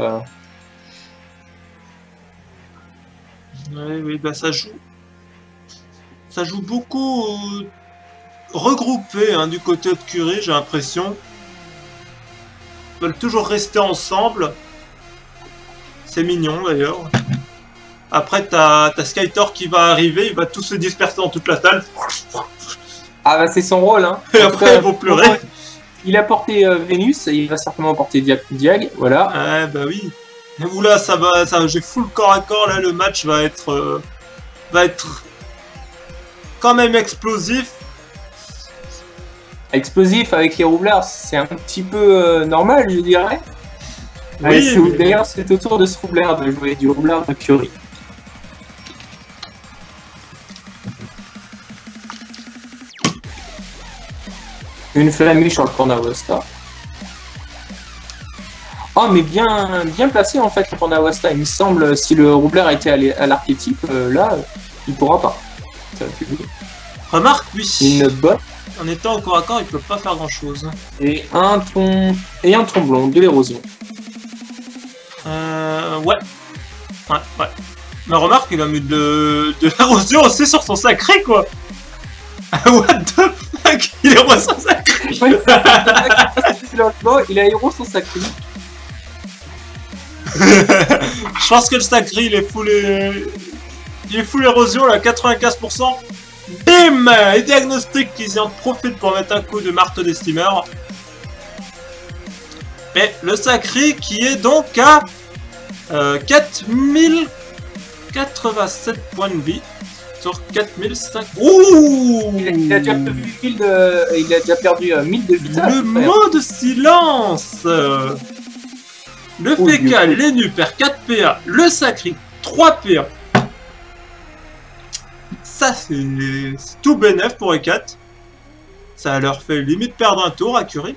Oui, bah ça joue. Ça joue beaucoup regroupé hein, du côté de Curie, j'ai l'impression. Ils veulent toujours rester ensemble. C'est mignon d'ailleurs. Après, t'as Skytor qui va arriver, il va tous se disperser dans toute la salle. Ah bah c'est son rôle, hein. Et après, ils vont pleurer. Il a porté Vénus, et il va certainement porter Diag, voilà. Ah bah oui. Oula, ça j'ai full corps à corps, là, le match va être quand même explosif. Explosif avec les roublards, c'est un petit peu normal, je dirais. Oui, mais... D'ailleurs, c'est au tour de ce roublard de jouer du roublard de Curie. Une flamiche sur le Cornawasta. Oh, mais bien placé en fait le Cornawasta. Il me semble, si le roublard était à l'archétype, là, il pourra pas. Ça va remarque, oui. Une botte. En étant encore à corps, il peut pas faire grand chose. Et un tromblon, de l'érosion. Ouais. Ouais. Mais remarque, il a mis de l'érosion aussi sur son sacré, quoi. What the fuck? Il est héros son sacré. Il a héros son sacré. Je pense que le sacré, il est full érosion, là, 95%. Bim! Et diagnostic qui en profite pour mettre un coup de marteau d'estimeur. Et le sacré qui est donc à 4087 points de vie sur 4005. Ouh! Il a déjà perdu 1000 de vie. Le mot de silence. Le PK, l'Enu perd 4 PA, le sacré 3 PA. Ça c'est tout bénef pour E4. Ça leur fait limite perdre un tour à Curie.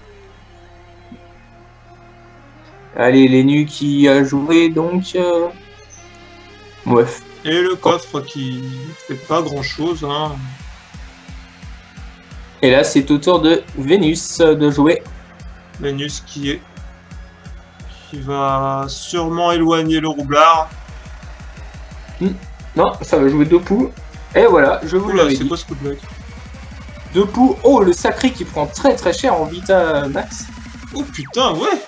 Allez, l'Enu qui a joué donc. Bref. Et le coffre qui fait pas grand chose. Hein. Et là, c'est au tour de Vénus de jouer. Vénus qui va sûrement éloigner le roublard. Non, ça va jouer Dopu. Et voilà, je vous l'avais dit. C'est quoi ce coup de lag? Dopu, oh, le sacré qui prend très très cher en Vita Max. Oh putain, ouais.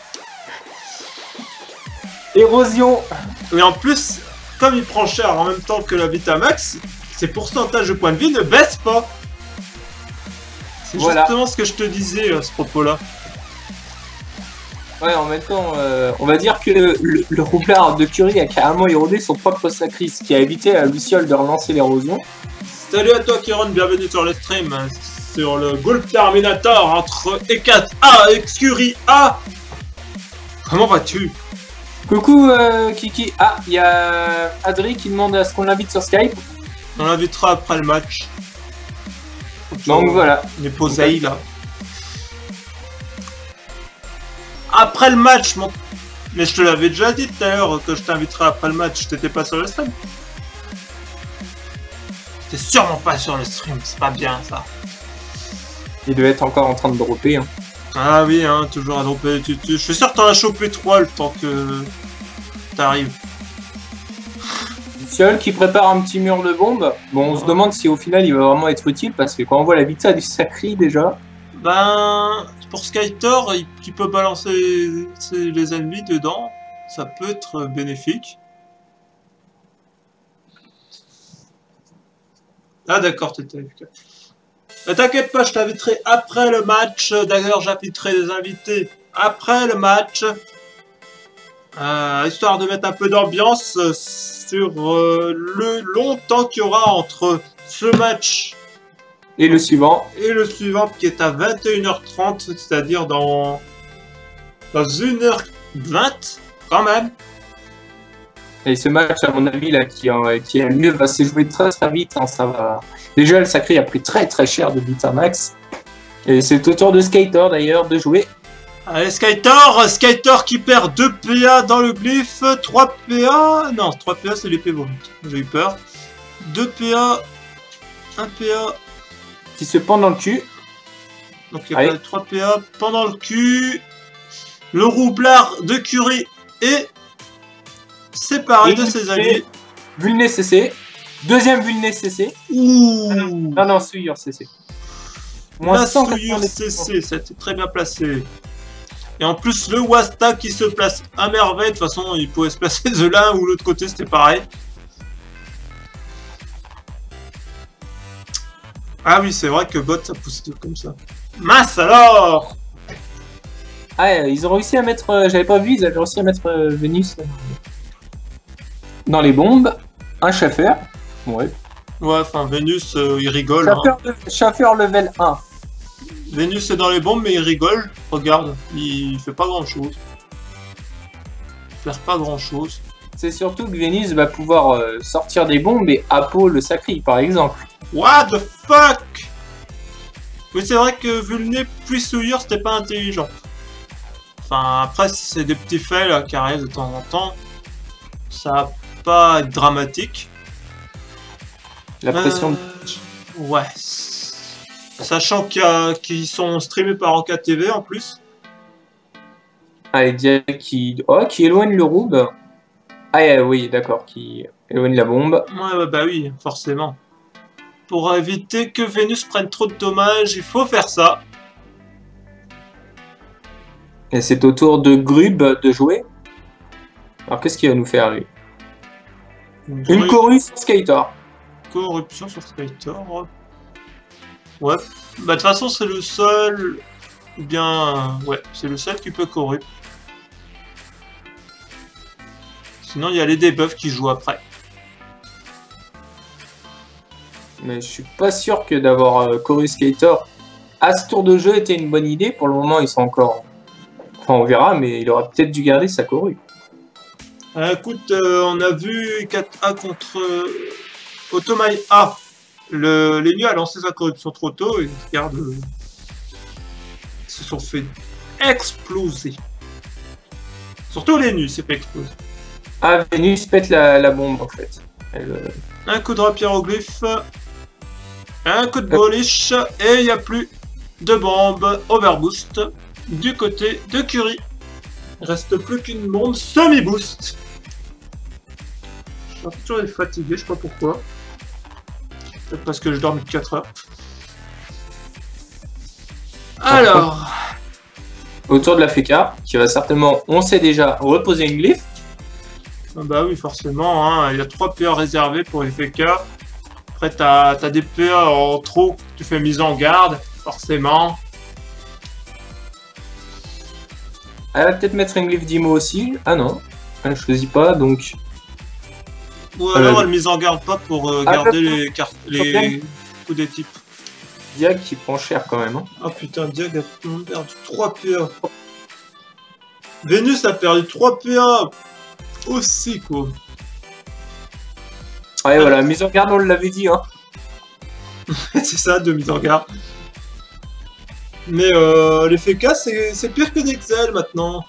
Érosion. Et en plus, comme il prend cher en même temps que la Vita Max, ses pourcentages de points de vie ne baissent pas. C'est justement ce que je te disais à ce propos-là. Ouais, en même temps, on va dire que le roublard de Curie a carrément érodé son propre sacri, ce qui a évité à Luciole de relancer l'érosion. Salut à toi Kiron, bienvenue sur le stream, sur le Golf Terminator entre E4A et Curie A. Comment vas-tu? Coucou Kiki. Ah, il y a Adri qui demande à ce qu'on l'invite sur Skype. On l'invitera après le match. Donc voilà. On est posé là. Après le match, mon... Mais je te l'avais déjà dit tout à l'heure que je t'inviterai après le match, t'étais pas sur le stream. T'es sûrement pas sur le stream, c'est pas bien ça. Il devait être encore en train de dropper. Hein. Ah oui, hein, toujours à dropper. Je suis sûr que t'en as chopé 3 le temps que t'arrives. Luciole qui prépare un petit mur de bombe. Bon, on se demande si au final il va vraiment être utile parce que quand on voit la Vita du sacri déjà. Ben, pour Skytor, qui peut balancer les ennemis dedans, ça peut être bénéfique. Ah d'accord, t'étais AFK. Ne t'inquiète pas, je t'inviterai après le match. D'ailleurs, j'inviterai des invités après le match. Histoire de mettre un peu d'ambiance sur le long temps qu'il y aura entre ce match et le suivant. Et le suivant qui est à 21h30, c'est-à-dire dans 1h20 quand même. Et ce match, à mon avis, là, qui a lieu, va se jouer très très vite. Hein, ça va. Déjà, le sacré a pris très très cher de Vita Max. Et c'est au tour de Skater d'ailleurs de jouer. Allez, Skater qui perd 2 PA dans le glyphe, 3 PA. Non, 3 PA c'est l'épée volante. J'ai eu peur. 2 PA, 1 PA. Qui se pend dans le cul. Donc il y a 3 PA pendant le cul. Le roublard de Curie est séparé de ses alliés. Vulné CC. Deuxième Vulné CC. Ouh. Non, souillure CC. La souillure CC, c'était très bien placé. Et en plus, le Wasta qui se place à merveille. De toute façon, il pouvait se placer de l'un ou l'autre côté, c'était pareil. Ah oui, c'est vrai que bot, ça pousse comme ça. Mince alors! Ah, ils ont réussi à mettre... J'avais pas vu, ils avaient réussi à mettre Vénus dans les bombes. Un chaffeur. Ouais. Ouais, enfin, Vénus, il rigole. Chaffeur level 1. Vénus est dans les bombes, mais il rigole. Regarde, il fait pas grand-chose. Il fait pas grand-chose. C'est surtout que Vénus va pouvoir sortir des bombes et Apo le sacri, par exemple. What the fuck? Oui, c'est vrai que Vulné puis Souillure, c'était pas intelligent. Enfin, après, si c'est des petits faits là, qui arrivent de temps en temps, ça va pas être dramatique. La pression... Ouais. Sachant qu'ils sont streamés par Anka TV en plus. Allez, Diak qui éloigne le roube. Ah oui, d'accord, qui éloigne la bombe. Ouais, bah oui, forcément. Pour éviter que Vénus prenne trop de dommages, il faut faire ça. Et c'est au tour de Grub de jouer. Alors qu'est-ce qu'il va nous faire lui? Une chorus sur Skater. Corruption sur Skater. Ouais. Bah de toute façon c'est le seul... Ou bien... ouais, c'est le seul qui peut corrupt. Sinon il y a les debuffs qui jouent après. Mais je suis pas sûr que d'avoir Chorus Skater à ce tour de jeu était une bonne idée. Pour le moment ils sont encore... Enfin on verra, mais il aurait peut-être dû garder sa chorus. Écoute, on a vu 4A contre Otomai A. L'ennemi a lancé sa corruption trop tôt et regarde, ils se sont fait exploser. Surtout l'ennemi s'est fait exploser. Ah, Vénus pète la bombe en fait. Un coup de rapier au glyphe, un coup de polish et il n'y a plus de bombe overboost du côté de Curie. Il reste plus qu'une bombe semi-boost. Je suis toujours fatigué, je sais pas pourquoi. Peut-être parce que je dormis 4 heures. Alors... Autour de la FK, qui va certainement, on sait déjà, reposer une glyphe. Ah bah oui, forcément, hein. Il y a 3 PA réservés pour les FK. Après, t'as des PA en trop que tu fais mise en garde, forcément. Elle va peut-être mettre une glyphe d'Imo aussi. Ah non, elle ne choisit pas, donc... Ou alors elle mise en garde pas pour garder les cartes, les coups des types. Diag qui prend cher quand même. Hein. Oh putain, Diag a perdu 3 PA. Vénus a perdu 3 PA aussi, quoi. Ouais, voilà, mise en garde, on l'avait dit. Hein. C'est ça, de mise en garde. Mais les FK, c'est pire que d'Excel maintenant.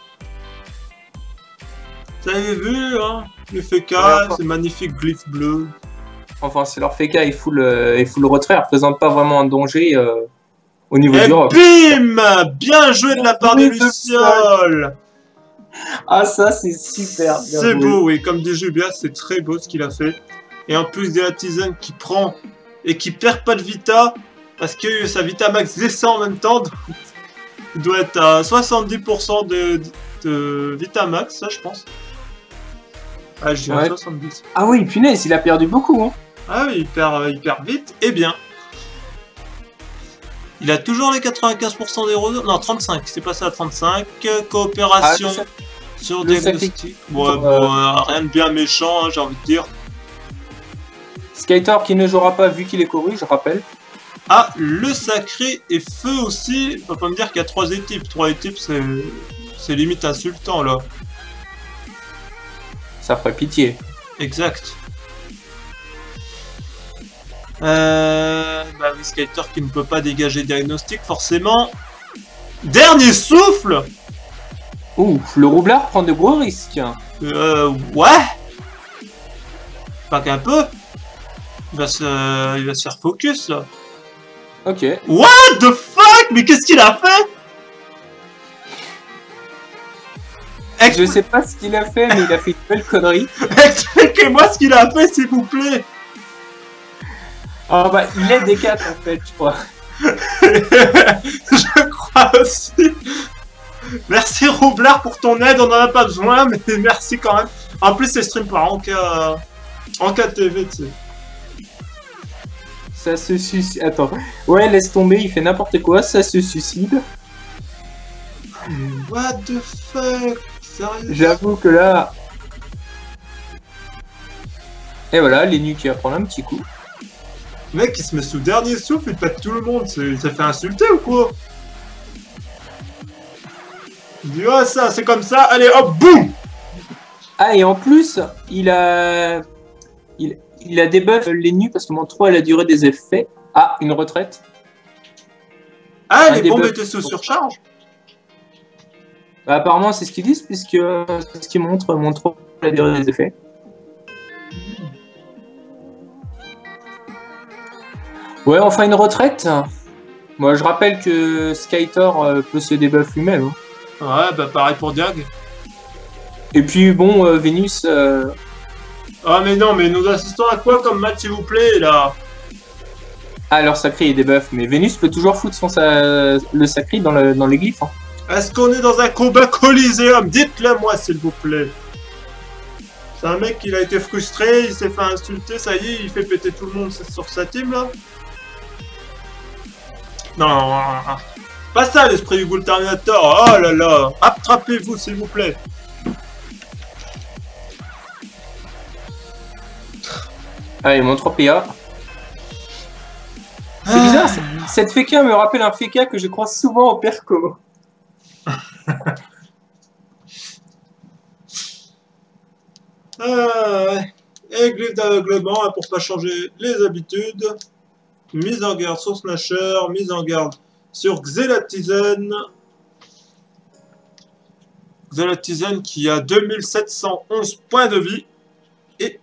Vous avez vu, hein? Les FK, c'est magnifique glyphe bleu. Enfin, c'est leur FK, il fout le retrait, elle représente pas vraiment un danger au niveau et du rock. Bim! Bien joué de la part de Luciole! Ah, ça, c'est super bien. C'est beau, oui. Comme dit Jubia, c'est très beau ce qu'il a fait. Et en plus, des Artisan qui prend et qui perd pas de Vita, parce que sa Vita Max descend en même temps. Donc il doit être à 70% de Vita Max, ça, je pense. Ah, je dirais 70. Ah oui, punaise, il a perdu beaucoup. Hein. Ah oui, il perd vite et bien. Il a toujours les 95% des roses. Non, 35. C'est passé à 35. Coopération sur diagnostic. Ouais, rien de bien méchant, hein, j'ai envie de dire. Skater qui ne jouera pas vu qu'il est couru, je rappelle. Ah, le sacré et feu aussi. Faut pas me dire qu'il y a 3 équipes. 3 équipes, c'est limite insultant là. Ça ferait pitié. Exact. Bah oui, Skater qui ne peut pas dégager diagnostic, forcément. Dernier souffle. Ouh, le roublard prend de gros risques. Ouais. Pas qu'un peu. Il va se faire focus, là. Ok. What the fuck? Mais qu'est-ce qu'il a fait? Je sais pas ce qu'il a fait, mais il a fait une belle connerie. Expliquez-moi ce qu'il a fait, s'il vous plaît. Ah bah, il est des 4 en fait, je crois. Je crois aussi. Merci Roublard pour ton aide, on en a pas besoin, mais merci quand même. En plus, c'est stream par Anka TV, tu sais. Ça se suicide. Attends. Ouais, laisse tomber, il fait n'importe quoi, ça se suicide. What the fuck? Sérieux? J'avoue que là... Et voilà, Lennu qui va prendre un petit coup. Le mec, il se met sous dernier souffle, il pète tout le monde. Il s'est fait insulter ou quoi? Il dit, oh ça, c'est comme ça, allez hop, boum! Ah, et en plus, il a débuff Lennu parce que mon 3 elle a duré des effets. Ah, une retraite. Ah, les bombes étaient sous surcharge? Bah, apparemment, c'est ce qu'ils disent, puisque c'est ce qu'ils montrent. Mon 3 elle a duré des effets. Ouais, enfin une retraite. Moi, je rappelle que Skater peut se débuff lui-même. Hein. Ouais, bah pareil pour Diag. Et puis, bon, Vénus... Ah mais non, mais nous assistons à quoi comme match, s'il vous plaît, là? Ah, leur sacré est débuff, mais Vénus peut toujours foutre le sacré dans les glyphes. Hein. Est-ce qu'on est dans un combat Coliseum? Dites-le moi, s'il vous plaît. C'est un mec, il a été frustré, il s'est fait insulter, ça y est, il fait péter tout le monde sur sa team, là? Non, pas ça l'esprit du Ghoul Terminator. Oh là là, attrapez-vous s'il vous plaît. Allez, mon 3 PA. C'est bizarre, cette FK me rappelle un FK que je croise souvent au Perco. Et glyphe d'aveuglement pour pas changer les habitudes. Mise en garde sur Snatcher, mise en garde sur Xelatizen. Xelatizen qui a 2711 points de vie et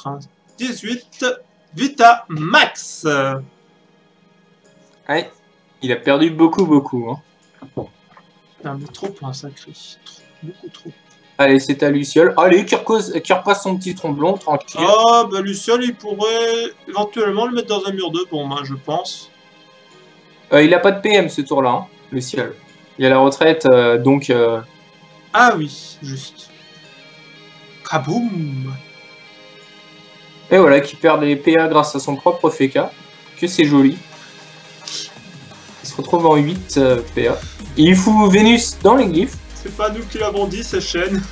3698 Vita Max. Ouais. Il a perdu beaucoup, beaucoup. Hein. Non, mais trop pour un sacré. Trop, beaucoup trop. Allez, c'est à Luciole. Allez, qui repasse son petit tromblon, tranquille. Ah, bah Luciole, il pourrait éventuellement le mettre dans un mur 2 pour moi, je pense. Il a pas de PM ce tour-là, hein, Luciole. Il a la retraite, donc... Ah oui, juste. Kaboum! Et voilà, qui perd les PA grâce à son propre FK. Que c'est joli. Il se retrouve en 8 PA. Et il fout Vénus dans les glyphes. C'est pas nous qui l'avons dit, ces chaînes.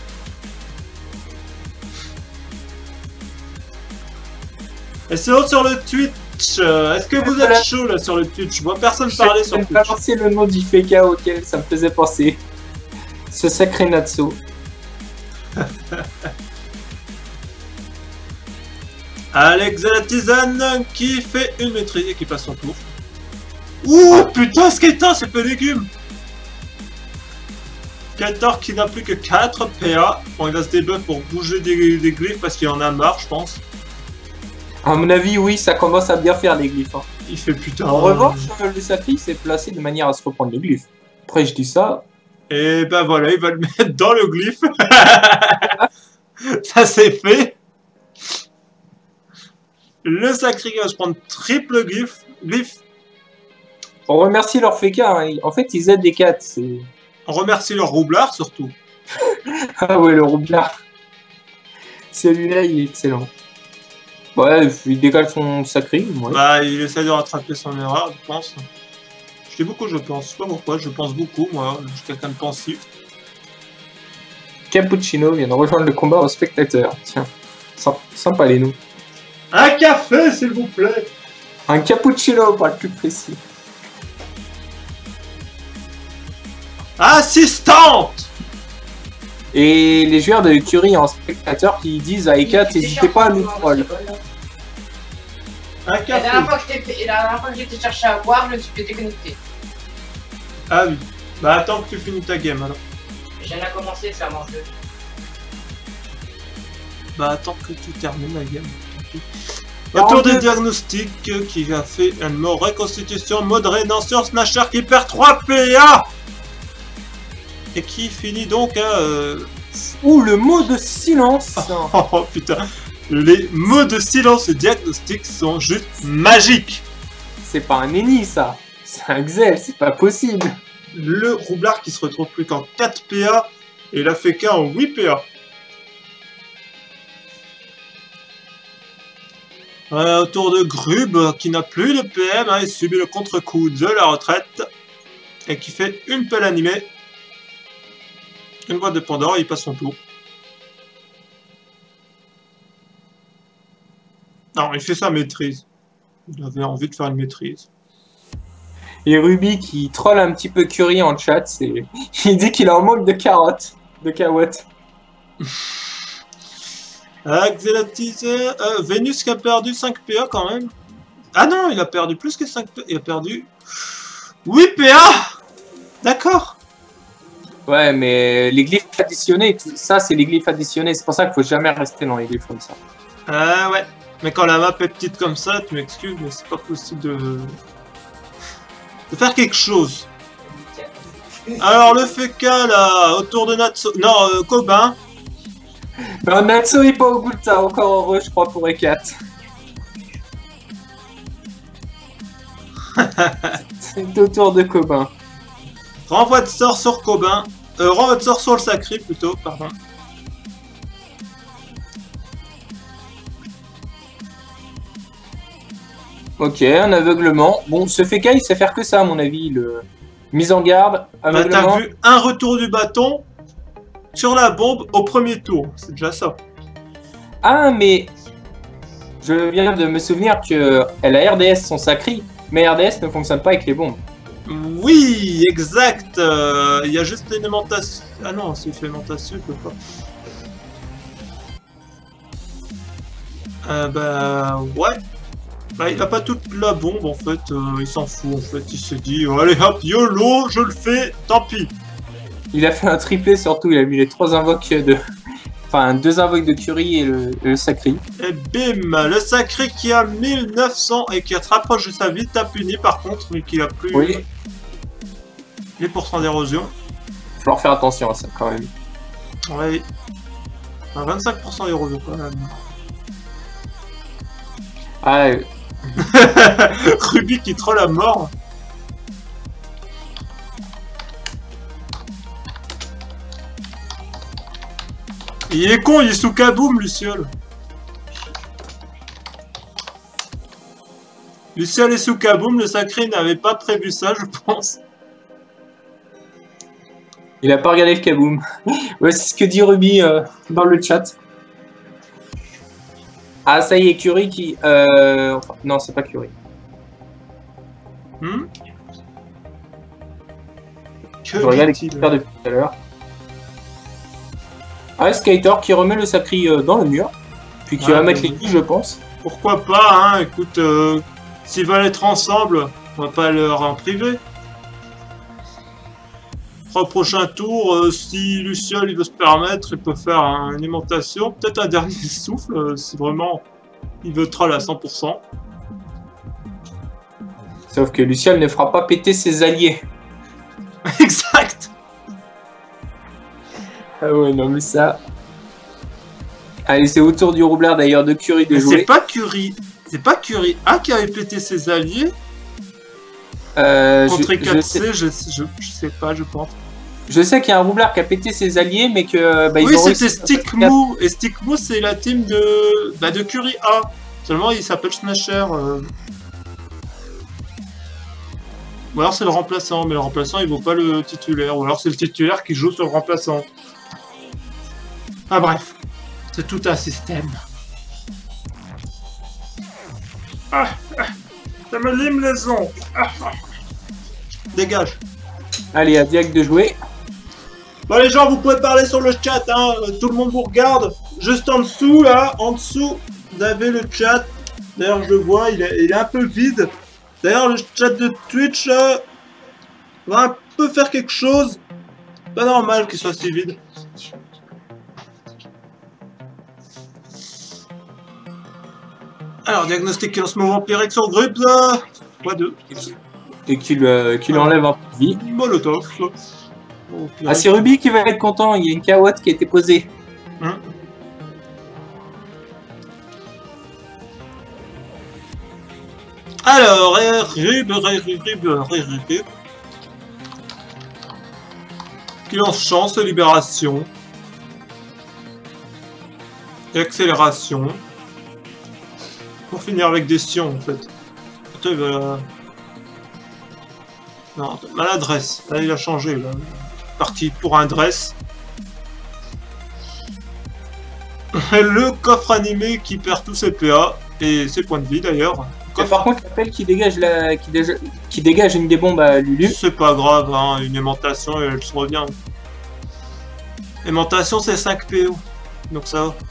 Et sinon, sur le Twitch, est-ce que vous êtes chaud là sur le Twitch? Je vois personne parler sur Je Twitch. vais balancer le nom du FK auquel ça me faisait penser. Ce sacré Natsu. Alex la tisane qui fait une maîtrise et qui passe son tour. Ouh, putain, Skater, c'est peu légumes. Skater qui n'a plus que 4 PA. Bon, il va se débuff pour bouger des glyphes parce qu'il en a marre, je pense. À mon avis, oui, ça commence à bien faire les glyphes. Hein. Il fait putain. En revanche, le Safi s'est placé de manière à se reprendre les glyphes. Après, je dis ça. Et ben voilà, il va le mettre dans le glyphe. Ça c'est fait. Le sacré va se prendre triple glyphe. On remercie leur FK. Hein. En fait, ils aident les 4. On remercie leur roublard surtout. Ah ouais, le roublard. Celui-là, il est excellent. Ouais, il décale son sacré. Ouais. Bah, il essaie de rattraper son erreur, je pense. Je dis beaucoup, je pense. Je sais pas pourquoi, je pense beaucoup, moi. Je suis quelqu'un de pensif. Cappuccino vient de rejoindre le combat aux spectateurs. Tiens, sympa les noms. Un café, s'il vous plaît. Un cappuccino, pour être plus précis. Assistante. Et les joueurs de Curie en spectateur qui disent à Eka, n'hésitez pas à nous troll. Un La café. dernière fois que j'étais cherché à boire, je me suis fait déconnecter. Ah oui. Bah attends que tu finis ta game alors. Je viens de commencer, c'est à manger. Bah attends que tu termines la game. Autour des diagnostics qui a fait une mort reconstitution mode sur Snatcher qui perd 3 PA et qui finit donc à... Ouh, le mot de silence. Oh putain, les mots de silence et diagnostic sont juste magiques. C'est pas un Eni ça, c'est un Xel, c'est pas possible. Le roublard qui se retrouve plus qu'en 4 PA et la fait qu'un en 8 PA. Autour de Grub qui n'a plus de PM, hein, il subit le contre-coup de la retraite et qui fait une pelle animée. Une boîte de Pandore, il passe son tour. Non, il fait sa maîtrise. Il avait envie de faire une maîtrise. Et Ruby qui troll un petit peu Curie en chat, il dit qu'il en manque de carottes, de carottes. Xelatisé, Vénus qui a perdu 5 PA quand même. Ah non, il a perdu plus que 5 PA. Il a perdu 8 PA. D'accord. Ouais, mais les glyphes additionnés, tout ça c'est les glyphes additionnés, c'est pour ça qu'il faut jamais rester dans les glyphes comme ça. Ouais. Mais quand la map est petite comme ça, tu m'excuses, mais c'est pas possible de faire quelque chose. Alors le FK là, autour de Natsu... Non, Cobain. Non, Natsu est pas au bout de ça, encore heureux je crois pour E4. C'est au tour de Cobain. Renvoi de sort sur Cobain. Renvoi de sort sur le sacré plutôt, pardon. Ok, un aveuglement. Bon, ce FK il sait faire que ça à mon avis, le mise en garde, Bah, aveuglement. t'as vu un retour du bâton sur la bombe au premier tour, c'est déjà ça. Ah, mais je viens de me souvenir que elle a RDS son sacré, mais RDS ne fonctionne pas avec les bombes. Oui, exact. Il y a juste l'alimentation. Ah non, s'il fait alimentation, il peut pas. Bah ouais. Bah il a pas toute la bombe en fait, il s'en fout en fait, il s'est dit allez hop YOLO, je le fais, tant pis. Il a fait un triplé surtout, il a mis les 3 invoques Enfin, 2 invoques de Curie et le Sacri. Et bim, le sacré qui a 1900 et qui se rapproche de sa vie, t'as puni par contre, mais qui a plus Oui. 10% d'érosion. Faut leur faire attention à ça quand même. Ouais. Enfin, 25% d'érosion quand même. Ah, Ruby qui troll à mort. Il est con, il est sous kaboom, Luciole. Luciole est sous kaboom, le sacré n'avait pas prévu ça, je pense. il a pas regardé le kaboom. Ouais, c'est ce que dit Ruby dans le chat. Ah, ça y est, Curie qui... enfin, non, c'est pas Curie. Hmm, Je regarde les dit-il? critères depuis tout à l'heure. Ah, Skater qui remet le Sacri dans le mur. Puis qui Ah, va mettre bah les billes, je pense. Pourquoi pas, hein, écoute, s'ils veulent être ensemble, on va pas leur en priver. Au prochain tour, si Luciole il veut se permettre, il peut faire une alimentation, peut-être un dernier souffle, si vraiment il veut troll à 100%. Sauf que Luciole ne fera pas péter ses alliés. Exact. Ah ouais, non mais ça... Allez, c'est au tour du roublard d'ailleurs de Curie de Mais jouer. c'est pas Curie A qui avait pété ses alliés contre 4C, je sais pas, je pense. Je sais qu'il y a un roublard qui a pété ses alliés, mais que... Bah, Oui, ils ont c'était réussi- Stickmoo, et Stickmoo c'est la team de Curie A. Seulement il s'appelle Snatcher. Ou alors c'est le remplaçant, mais le remplaçant il vaut pas le titulaire, ou alors c'est le titulaire qui joue sur le remplaçant. Ah bref, c'est tout un système. Ça me lime les ongles. Dégage. Allez, à Diac de jouer. Bon les gens, vous pouvez parler sur le chat, hein. Tout le monde vous regarde. Juste en dessous, là, en dessous, vous avez le chat. D'ailleurs, je le vois, il est un peu vide. D'ailleurs, le chat de Twitch va un peu faire quelque chose. Pas normal qu'il soit si vide. Alors, diagnostiquer ce moment empirique sur Grubs, x2. Et qu'il enlève un peu de vie. Molotov. Oh, Ah, c'est Ruby qui va être content, il y a une carotte qui a été posée. Alors, Rib, qui lance chance, libération, et accélération, pour finir avec des sions en fait. Attends, non, maladresse, là il a changé, là. Parti pour un dress. Le coffre animé qui perd tous ses PA, et ses points de vie d'ailleurs. Et par contre, l'appel qui dégage qui dégage une des bombes à Lulu. C'est pas grave, hein, une aimantation et elle se revient. Aimantation c'est 5 PO, donc ça va.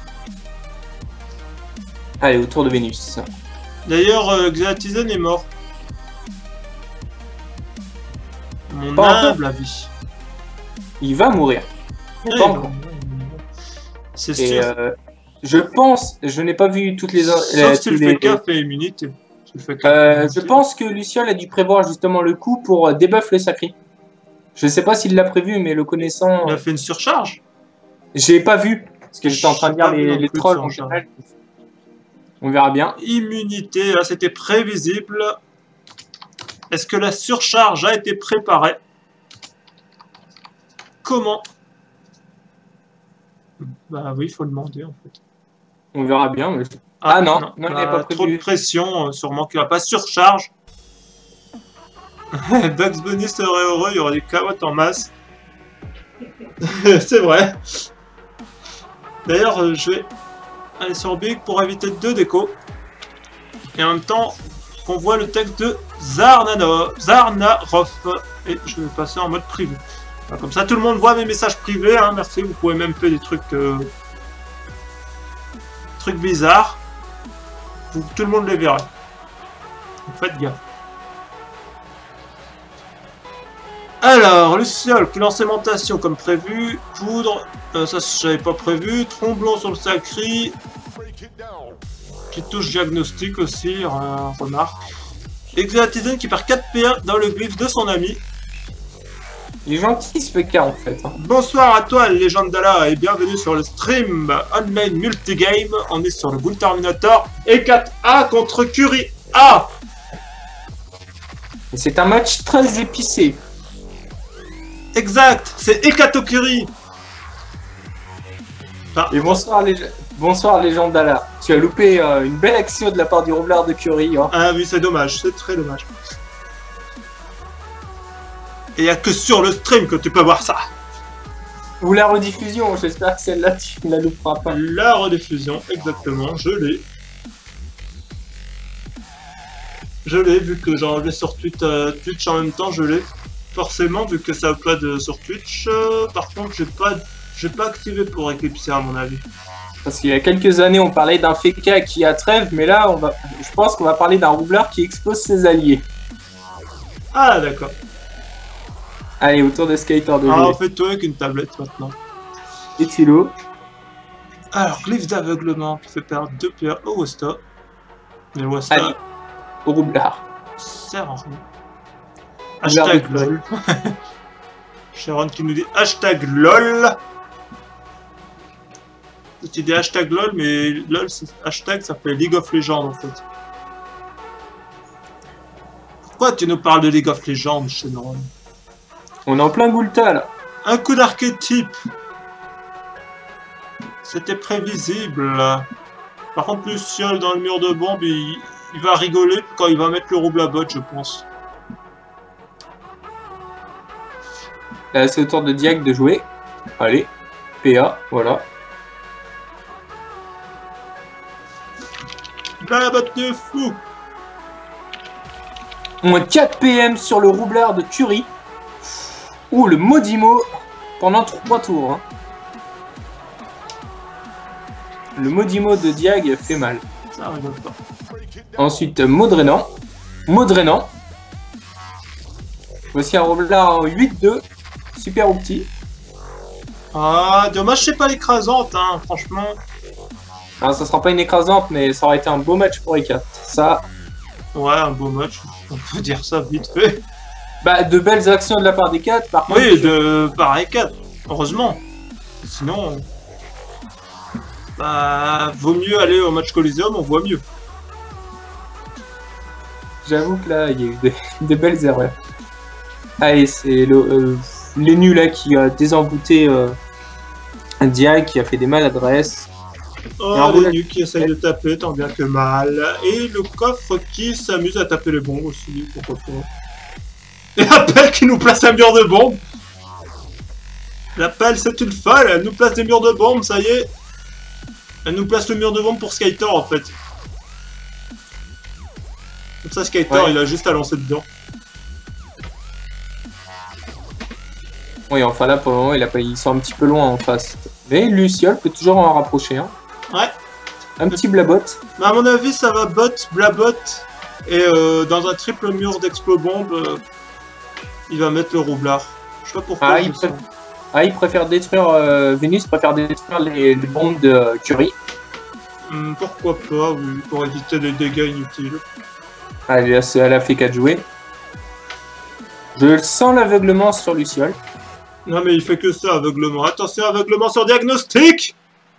Allez, au tour de Vénus. D'ailleurs, Xeatizen est mort. Mon Pas humble avis. Il va mourir. Ouais, Pas encore. C'est Et sûr. je pense, je n'ai pas vu toutes les... Sauf si tous le les- FK fait immunité. Si le FK fait immunité. je pense que Luciole a dû prévoir justement le coup pour debuff le Sacri. Je sais pas s'il l'a prévu, mais le connaissant... Il a fait une surcharge. J'ai pas vu, parce que j'étais en train de J'ai pas lire vu non les plus de trolls en surcharge. général. On verra bien. Immunité, là c'était prévisible. Est-ce que la surcharge a été préparée? Comment? Bah oui, il faut le demander en fait. On verra bien. Mais... Ah non, il n'est pas trop de prévu. pression, sûrement qu'il n'a pas surcharge. Bugs Bunny serait heureux, il y aurait des carottes en masse. C'est vrai. D'ailleurs, je vais aller sur Big pour éviter 2 décos. Et en même temps, qu'on voit le texte de Zarnarov. Et je vais passer en mode privé. Voilà, comme ça, tout le monde voit mes messages privés. Hein, merci, vous pouvez même faire des trucs bizarres. Tout le monde les verrait. Donc faites gaffe. Alors, Luciole qui lance aimantation comme prévu. Poudre, ça j'avais pas prévu. Tromblon sur le sacri. Qui touche diagnostic aussi, remarque. Exaltizane qui perd 4 PA dans le glyphe de son ami. Il est gentil ce PK en fait. Hein. Bonsoir à toi, légende d'Ala, et bienvenue sur le stream online multigame. On est sur le Bull Terminator et 4A contre Curie A. C'est un match très épicé. Exact, c'est Ekatokuri. Ah. Et bonsoir légende d'Ala. Tu as loupé une belle action de la part du roublard de Curie. Hein. Ah oui, c'est dommage, c'est très dommage. Et il n'y a que sur le stream que tu peux voir ça. Ou la rediffusion, j'espère que celle-là tu ne la louperas pas. La rediffusion, exactement, je l'ai. Je l'ai, vu que j'ai enlevé sur Twitch en même temps, je l'ai. Forcément, vu que ça upload sur Twitch. Par contre, j'ai pas activé pour Eclipse à mon avis. Parce qu'il y a quelques années, on parlait d'un FK qui a trêve, mais là, je pense qu'on va parler d'un roublard qui expose ses alliés. Ah, d'accord. Allez, autour de Skater de Ah, on fait tout avec une tablette maintenant. Et Tilo. Alors, glyphe d'aveuglement qui fait perdre 2 PA au Wasta. Mais le Wasta. Allez, au roublard. Sert à rien. Hashtag LOL. Sharon qui nous dit hashtag LOL. Tu dis hashtag LOL, mais LOL, hashtag, ça fait League of Legends en fait. Pourquoi tu nous parles de League of Legends, Shenron? On est en plein Gulta là. Un coup d'archétype. C'était prévisible. Par contre, Luciole dans le mur de bombe, il va rigoler quand il va mettre le rouble à bot, je pense. Là, c'est au tour de Diag de jouer. Allez, PA, voilà. La botte de fou. Moins 4 PM sur le roublard de Curie. Ouh, le maudit mot pendant 3 tours. Hein. Le maudit mot de Diag fait mal. Ça rigole pas. Ensuite, mot drainant. Mot drainant. Voici un roublard en 8-2. Super opti. Ah, dommage, c'est pas l'écrasante, hein, franchement. Alors, ça sera pas une écrasante, mais ça aurait été un beau match pour E4. Ça. Ouais, un beau match, on peut dire ça vite fait. Bah, de belles actions de la part des 4, par contre. Oui, de pareil 4, heureusement. Sinon, bah, vaut mieux aller au match Coliseum, on voit mieux. J'avoue que là, il y a eu des belles erreurs. Allez, c'est l'Enu là qui a désembouté Diag, qui a fait des maladresses. Oh, les nuques qui essayent de taper tant bien que mal. Et le coffre qui s'amuse à taper les bombes aussi, pourquoi pas. Et l'appel qui nous place un mur de bombes. L'appel, c'est une folle, elle nous place des murs de bombes, ça y est. Elle nous place le mur de bombes pour Skater en fait. Comme ça, Skater, ouais. Il a juste à lancer dedans. Oui, enfin là, pour le moment, ils sont un petit peu loin en face. Mais Luciole peut toujours en rapprocher. Hein. Ouais. Un petit blabot. Mais à mon avis, ça va bot, blabot. Et dans un triple mur d'explo-bombe, il va mettre le roublard. Je sais pas pourquoi. Il préfère détruire... Vénus préfère détruire les bombes de Curie. Pourquoi pas, oui, pour éviter des dégâts inutiles. Allez, là, elle a fait 4 jouets. Je sens l'aveuglement sur Luciole. Non mais il fait que ça, aveuglement. Attention, aveuglement sur diagnostic.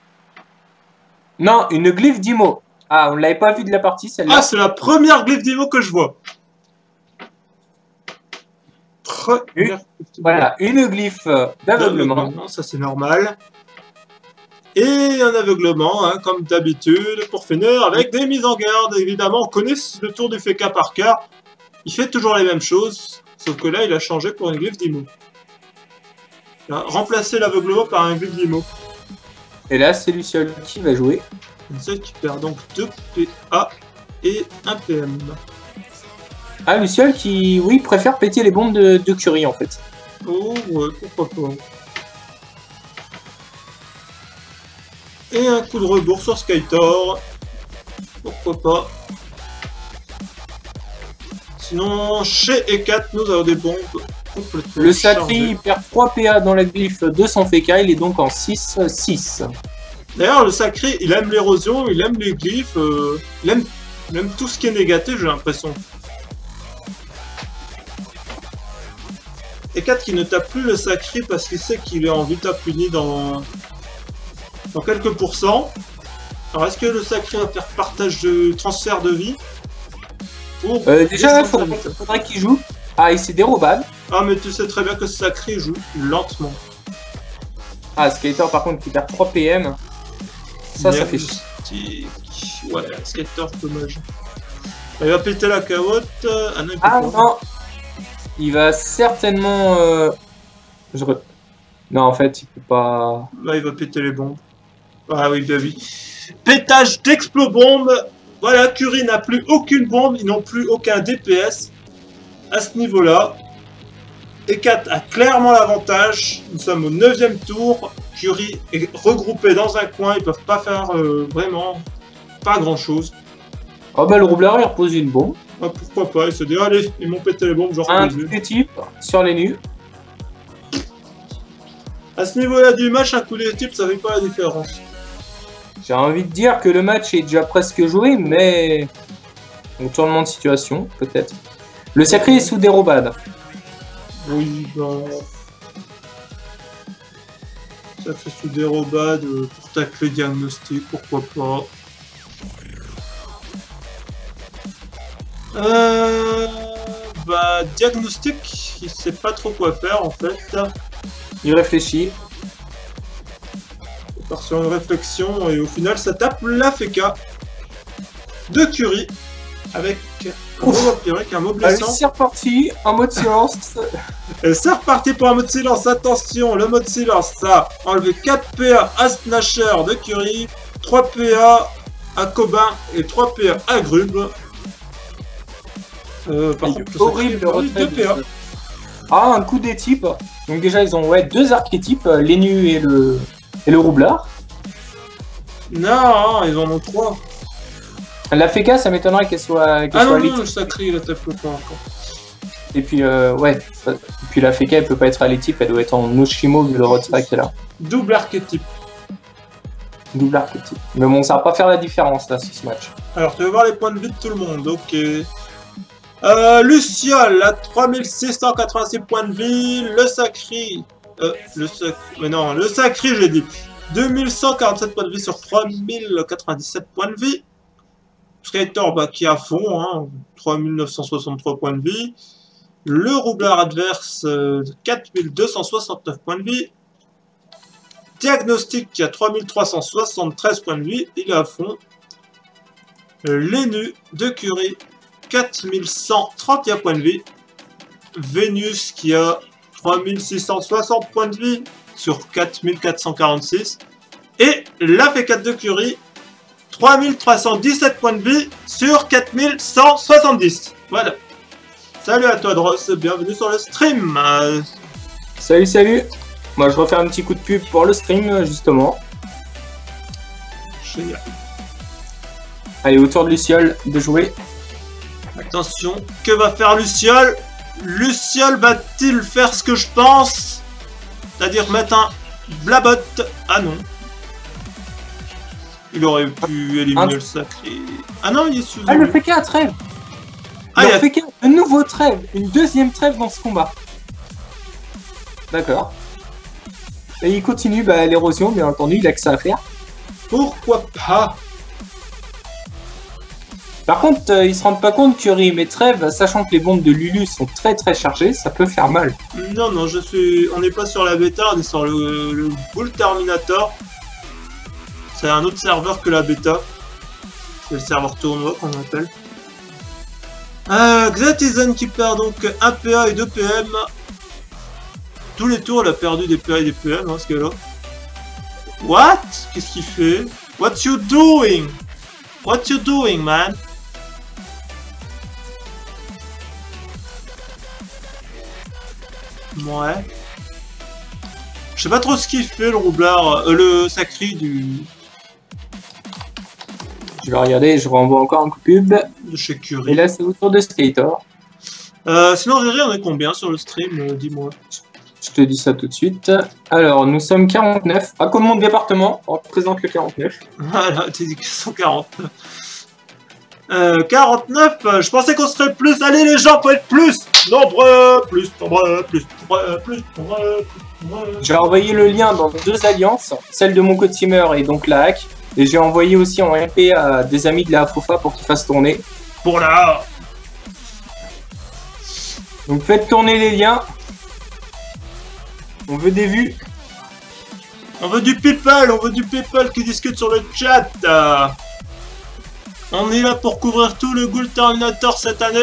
Non, une glyphe d'Imo. Ah, on l'avait pas vu de la partie, celle-là. Ah, c'est la première glyphe d'Imo que je vois. Voilà, une glyphe d'aveuglement. Ça c'est normal. Et un aveuglement, hein, comme d'habitude, pour finir avec des mises en garde. Évidemment, on connaît le tour du FK par cœur. Il fait toujours les mêmes choses, sauf que là, il a changé pour une glyphe d'Imo. Il a remplacé l'aveuglement par un glyphe d'Imo. Et là, c'est Luciole qui va jouer. Luciole qui perd donc 2 PA et 1 PM. Ah, Luciole qui, oui, préfère péter les bombes de Curie, en fait. Oh, ouais, pourquoi pas. Et un coup de rebours sur Skytor. Pourquoi pas. Sinon, chez E4, nous avons des bombes complètement Le Sacri, chargé. il perd 3 PA dans la glyphe de son FK, il est donc en 6-6. D'ailleurs, le Sacré, il aime l'érosion, il aime les glyphes, il aime tout ce qui est négatif, j'ai l'impression. Et 4 qui ne tape plus le Sacré parce qu'il sait qu'il est en vita puni dans quelques pourcents. Alors, est-ce que le Sacré va faire partage de transfert de vie pour Déjà, descendre sa vita? faudrait qu'il joue. Ah, il s'est dérobade. Ah, mais tu sais très bien que ce Sacré joue lentement. Ah, Skater, par contre, qui perd 3 PM. Ça fait chier. chier. Ouais, Skater, dommage. Il va péter la carotte. Ah non, il peut Ah pas. non. Il va certainement... Non, en fait, il peut pas... Là, il va péter les bombes. Ah oui, bah oui. Pétage d'explo-bombe. Voilà, Curie n'a plus aucune bombe. Ils n'ont plus aucun DPS à ce niveau-là. E4 a clairement l'avantage. Nous sommes au 9e tour. Curie est regroupé dans un coin. Ils peuvent pas faire vraiment pas grand-chose. Oh bah, le roublard, il repose une bombe. Ah, pourquoi pas? Il se dit, allez, ils m'ont pété les bombes, genre Un prévu. coup de type sur les nus. À ce niveau-là du match, un coup de type, ça fait pas la différence. J'ai envie de dire que le match est déjà presque joué, mais... Tournement de situation, peut-être. Le Sacré est sous dérobade. Oui, ben... Ça fait sous dérobade pour tacler diagnostic, pourquoi pas. Bah, diagnostic, il sait pas trop quoi faire en fait. Il réfléchit. Il part sur une réflexion et au final ça tape la FK de Curie avec un mot vampirique, un mot Allez, blessant. c'est reparti, en mode silence. Et c'est reparti pour un mode silence, attention, le mode silence, ça a enlevé 4 PA à Snatcher de Curie, 3 PA à Cobain et 3 PA à Grub. Par contre, le Horrible Sacré, retrait. 2 PA. Ah, un coup des types. Donc déjà, ils ont deux archétypes, les nus et le roublard. Non, ils en ont 3. La FK, ça m'étonnerait qu'elle soit, Ah non, élite. non, le Sacré, il a tapé pas encore. Et puis, ouais. Et puis la FK, elle peut pas être à l'équipe, elle doit être en Noshimo vu le retrait qu'elle a. Double archétype. Double archétype. Mais bon, ça va pas faire la différence là, sur ce match. Alors, tu veux voir les points de vie de tout le monde, ok. Luciole à 3686 points de vie, le Sacré... Mais non, le Sacré, j'ai dit. 2147 points de vie sur 3097 points de vie. Skater, bah, qui est à fond, hein, 3963 points de vie. Le roublard adverse, 4269 points de vie. Diagnostic qui a 3373 points de vie, il est à fond. Les nus de Curie, 4131 points de vie. Vénus qui a 3660 points de vie sur 4446. Et la F4 de Curie, 3317 points de vie sur 4170. Voilà. Salut à toi Dross, bienvenue sur le stream. Salut, salut. Moi, je refais un petit coup de pub pour le stream, justement. Génial. Allez, autour de Luciole de jouer. Attention, que va faire Luciole? Luciole va-t-il faire ce que je pense? C'est-à-dire mettre un blabot? Ah non. Il aurait pu éliminer le Sacré. Ah non, il est sous. Ah, le FK a trêve. Ah, Le FK a un nouveau trêve. Une deuxième trêve dans ce combat. D'accord. Et il continue l'érosion, bien entendu, il a que ça à faire. Pourquoi pas? Par contre, ils se rendent pas compte Curie met trêve, sachant que les bombes de Lulu sont très très chargées, ça peut faire mal. Non, non, on n'est pas sur la bêta, on est sur le Bull Terminator. C'est un autre serveur que la bêta. C'est le serveur tournoi qu'on appelle. Xatizen qui perd donc 1 PA et 2 PM. Tous les tours, il a perdu des PA et des PM, hein, ce gars-là. What? Qu'est-ce qu'il fait? What you doing? What you doing, man? Ouais. Je sais pas trop ce qu'il fait, le roublard, le Sacré du... Je vais regarder, je renvoie encore un coup de pub. de chez Curie. Et là, c'est autour de Skater. Sinon, Riri, on est combien sur le stream? Dis-moi. Je te dis ça tout de suite. Alors, nous sommes 49. À comme mon département, on représente le 49. Voilà, t'as dit qu'ils sont 49. 49, je pensais qu'on serait plus. Allez, les gens, faut être plus nombreux, plus nombreux, plus nombreux, plus nombreux, plus nombreux. J'ai envoyé le lien dans 2 alliances, celle de mon co-teamer et donc la hack. Et j'ai envoyé aussi en MP à des amis de la FOFA pour qu'ils fassent tourner. Pour là. Donc faites tourner les liens. On veut des vues. On veut du people qui discute sur le chat. On est là pour couvrir tout le Ghoul Terminator cette année.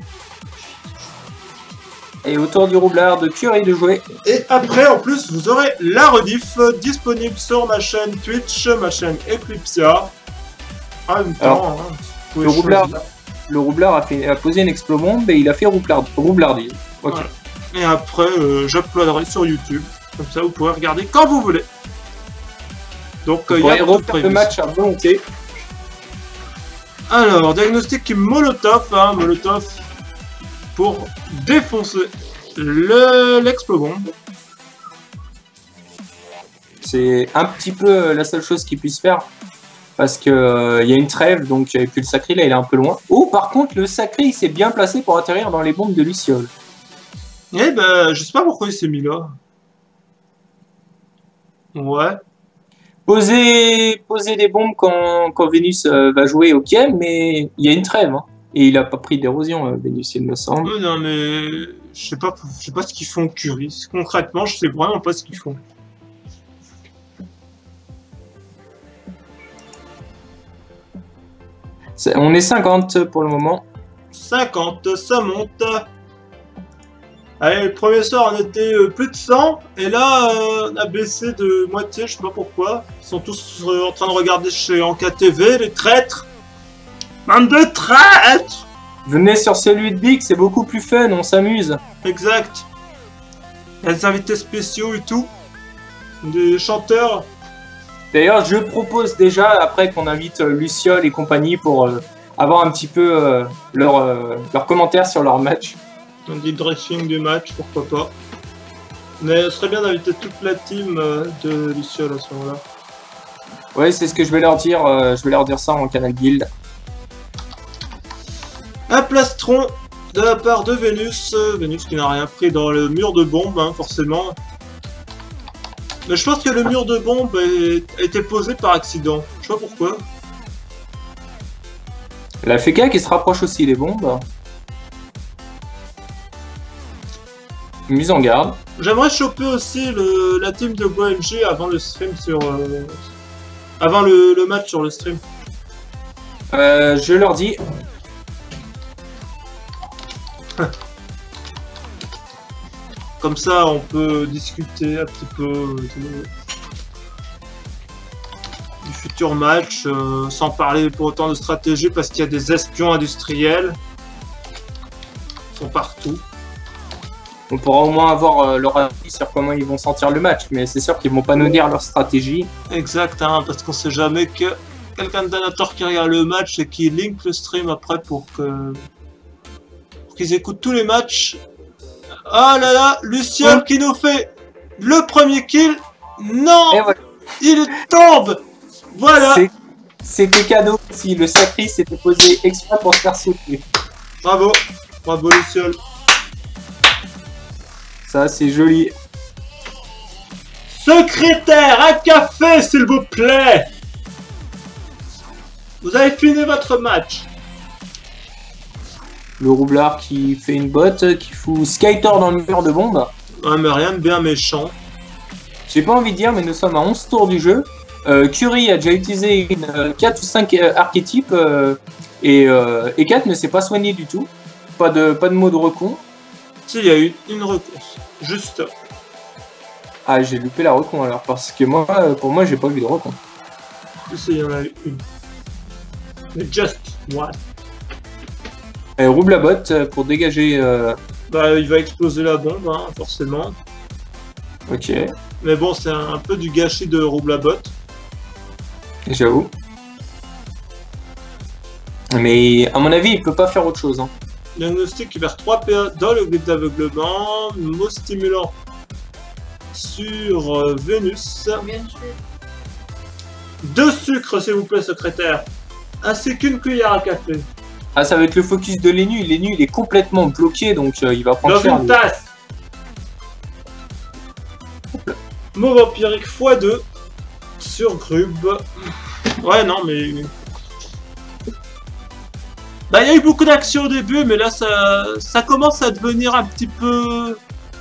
Et autour du roublard de Curie de jouer. Et après, en plus, vous aurez la rediff disponible sur ma chaîne Twitch, ma chaîne Eclipsia. En même temps, hein, le roublard a posé une explobombe et il a fait roublardise. Ok. Voilà. Et après, j'uploaderai sur YouTube. Comme ça, vous pourrez regarder quand vous voulez. Donc, il y a refaire le match à volonté. Alors, diagnostic Molotov, hein, Molotov pour défoncer l'explobombe. C'est un petit peu la seule chose qu'il puisse faire. Parce que y a une trêve, donc et puis le sacré là il est un peu loin. Oh, par contre, le sacré il s'est bien placé pour atterrir dans les bombes de Luciole. Eh ben, je sais pas pourquoi il s'est mis là. Ouais. Poser des bombes quand Vénus va jouer, ok, mais il y a une trêve. Hein. Et il a pas pris d'érosion, Vénus, il me semble. Non, mais je sais pas ce qu'ils font, Curie. Concrètement, je sais vraiment pas ce qu'ils font. On est 50 pour le moment. 50, ça monte. Allez, le premier soir, on était plus de 100. Et là, on a baissé de moitié, je sais pas pourquoi. Ils sont tous en train de regarder chez Anka TV, les traîtres. Bande de traîtres! Venez sur celui de Big, c'est beaucoup plus fun, on s'amuse. Exact. Il y a des invités spéciaux et tout. Des chanteurs. D'ailleurs, je propose déjà, après qu'on invite Luciole et compagnie pour avoir un petit peu leurs commentaires sur leur match. Un deep dressing du match, pourquoi pas. Mais ce serait bien d'inviter toute la team de Luciole à ce moment-là. Ouais, c'est ce que je vais leur dire. Je vais leur dire ça en canal guild. Un plastron de la part de Vénus. Vénus qui n'a rien pris dans le mur de bombe, hein, forcément. Mais je pense que le mur de bombe a été posé par accident. Je sais pas pourquoi. La FK qui se rapproche aussi des bombes. Mise en garde. J'aimerais choper aussi la team de GoMG avant le stream sur... avant le match sur le stream. Je leur dis. Comme ça, on peut discuter un petit peu du futur match, sans parler pour autant de stratégie, parce qu'il y a des espions industriels. Ils sont partout. On pourra au moins avoir leur avis sur comment ils vont sentir le match, mais c'est sûr qu'ils vont pas nous dire leur stratégie. Exact, hein, parce qu'on sait jamais que quelqu'un de Danator qui regarde le match et qui link le stream après pour qu'ils écoutent tous les matchs. Ah là là, Luciole qui nous fait le premier kill. Non, voilà. Il tombe. Voilà. C'était cadeau si le sacré s'était posé exprès pour se faire sauter. Bravo, bravo Luciole. Ça c'est joli. Secrétaire, un café s'il vous plaît. Vous avez fini votre match. Le roublard qui fait une botte, qui fout Skater dans le mur de bombe. Ouais, mais rien de bien méchant. J'ai pas envie de dire, mais nous sommes à 11 tours du jeu. Curie a déjà utilisé une 4 ou 5 archétypes et 4 ne s'est pas soigné du tout. Pas de mode recon. Si, il y a eu une réponse. Juste. Ah, j'ai loupé la recon alors, parce que moi, pour moi, j'ai pas vu de recon. Si, il y en a eu une. Mais just one. Roule la botte pour dégager... Bah, il va exploser la bombe, hein, forcément. Ok. Mais bon, c'est un peu du gâchis de Roublabot. J'avoue. Mais à mon avis, il peut pas faire autre chose. Hein. Diagnostic qui perd 3 PA dans le grip d'aveuglement. Mot stimulant sur Vénus. Combien de sucre? 2 sucres, s'il vous plaît, secrétaire. Ainsi qu'une cuillère à café. Ah, ça va être le focus de Lennu. Lennu, il est complètement bloqué, donc il va prendre Dans cher. une tasse. Mot vampirique x2 sur Grub. Ouais, non, mais... Bah, il y a eu beaucoup d'actions au début, mais là, ça commence à devenir un petit peu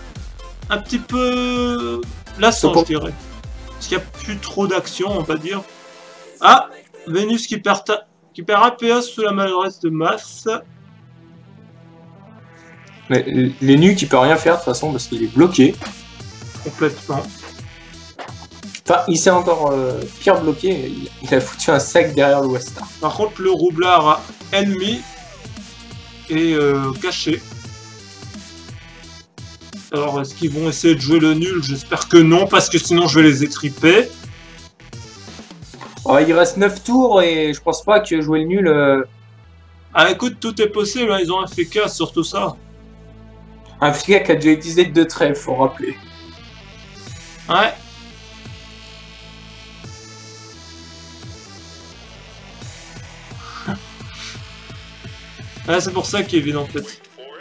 lassant, je dirais. Parce qu'il n'y a plus trop d'actions, on va dire. Ah, Vénus qui perd un PA sous la maladresse de masse. Mais Lennu qui peut rien faire de toute façon parce qu'il est bloqué. Complètement. Enfin, il s'est encore pire bloqué. Il a foutu un sac derrière le Westar. Par contre, le roublard ennemi est caché. Alors, est-ce qu'ils vont essayer de jouer le nul? J'espère que non, parce que sinon je vais les étriper. Oh, il reste 9 tours et je pense pas que jouer le nul... Ah, écoute, tout est possible, hein, ils ont un FK sur tout ça. Un FK qui a déjà utilisé 2 trèfles, faut rappeler. Ouais. Ah, c'est pour ça qu'il est vide en fait.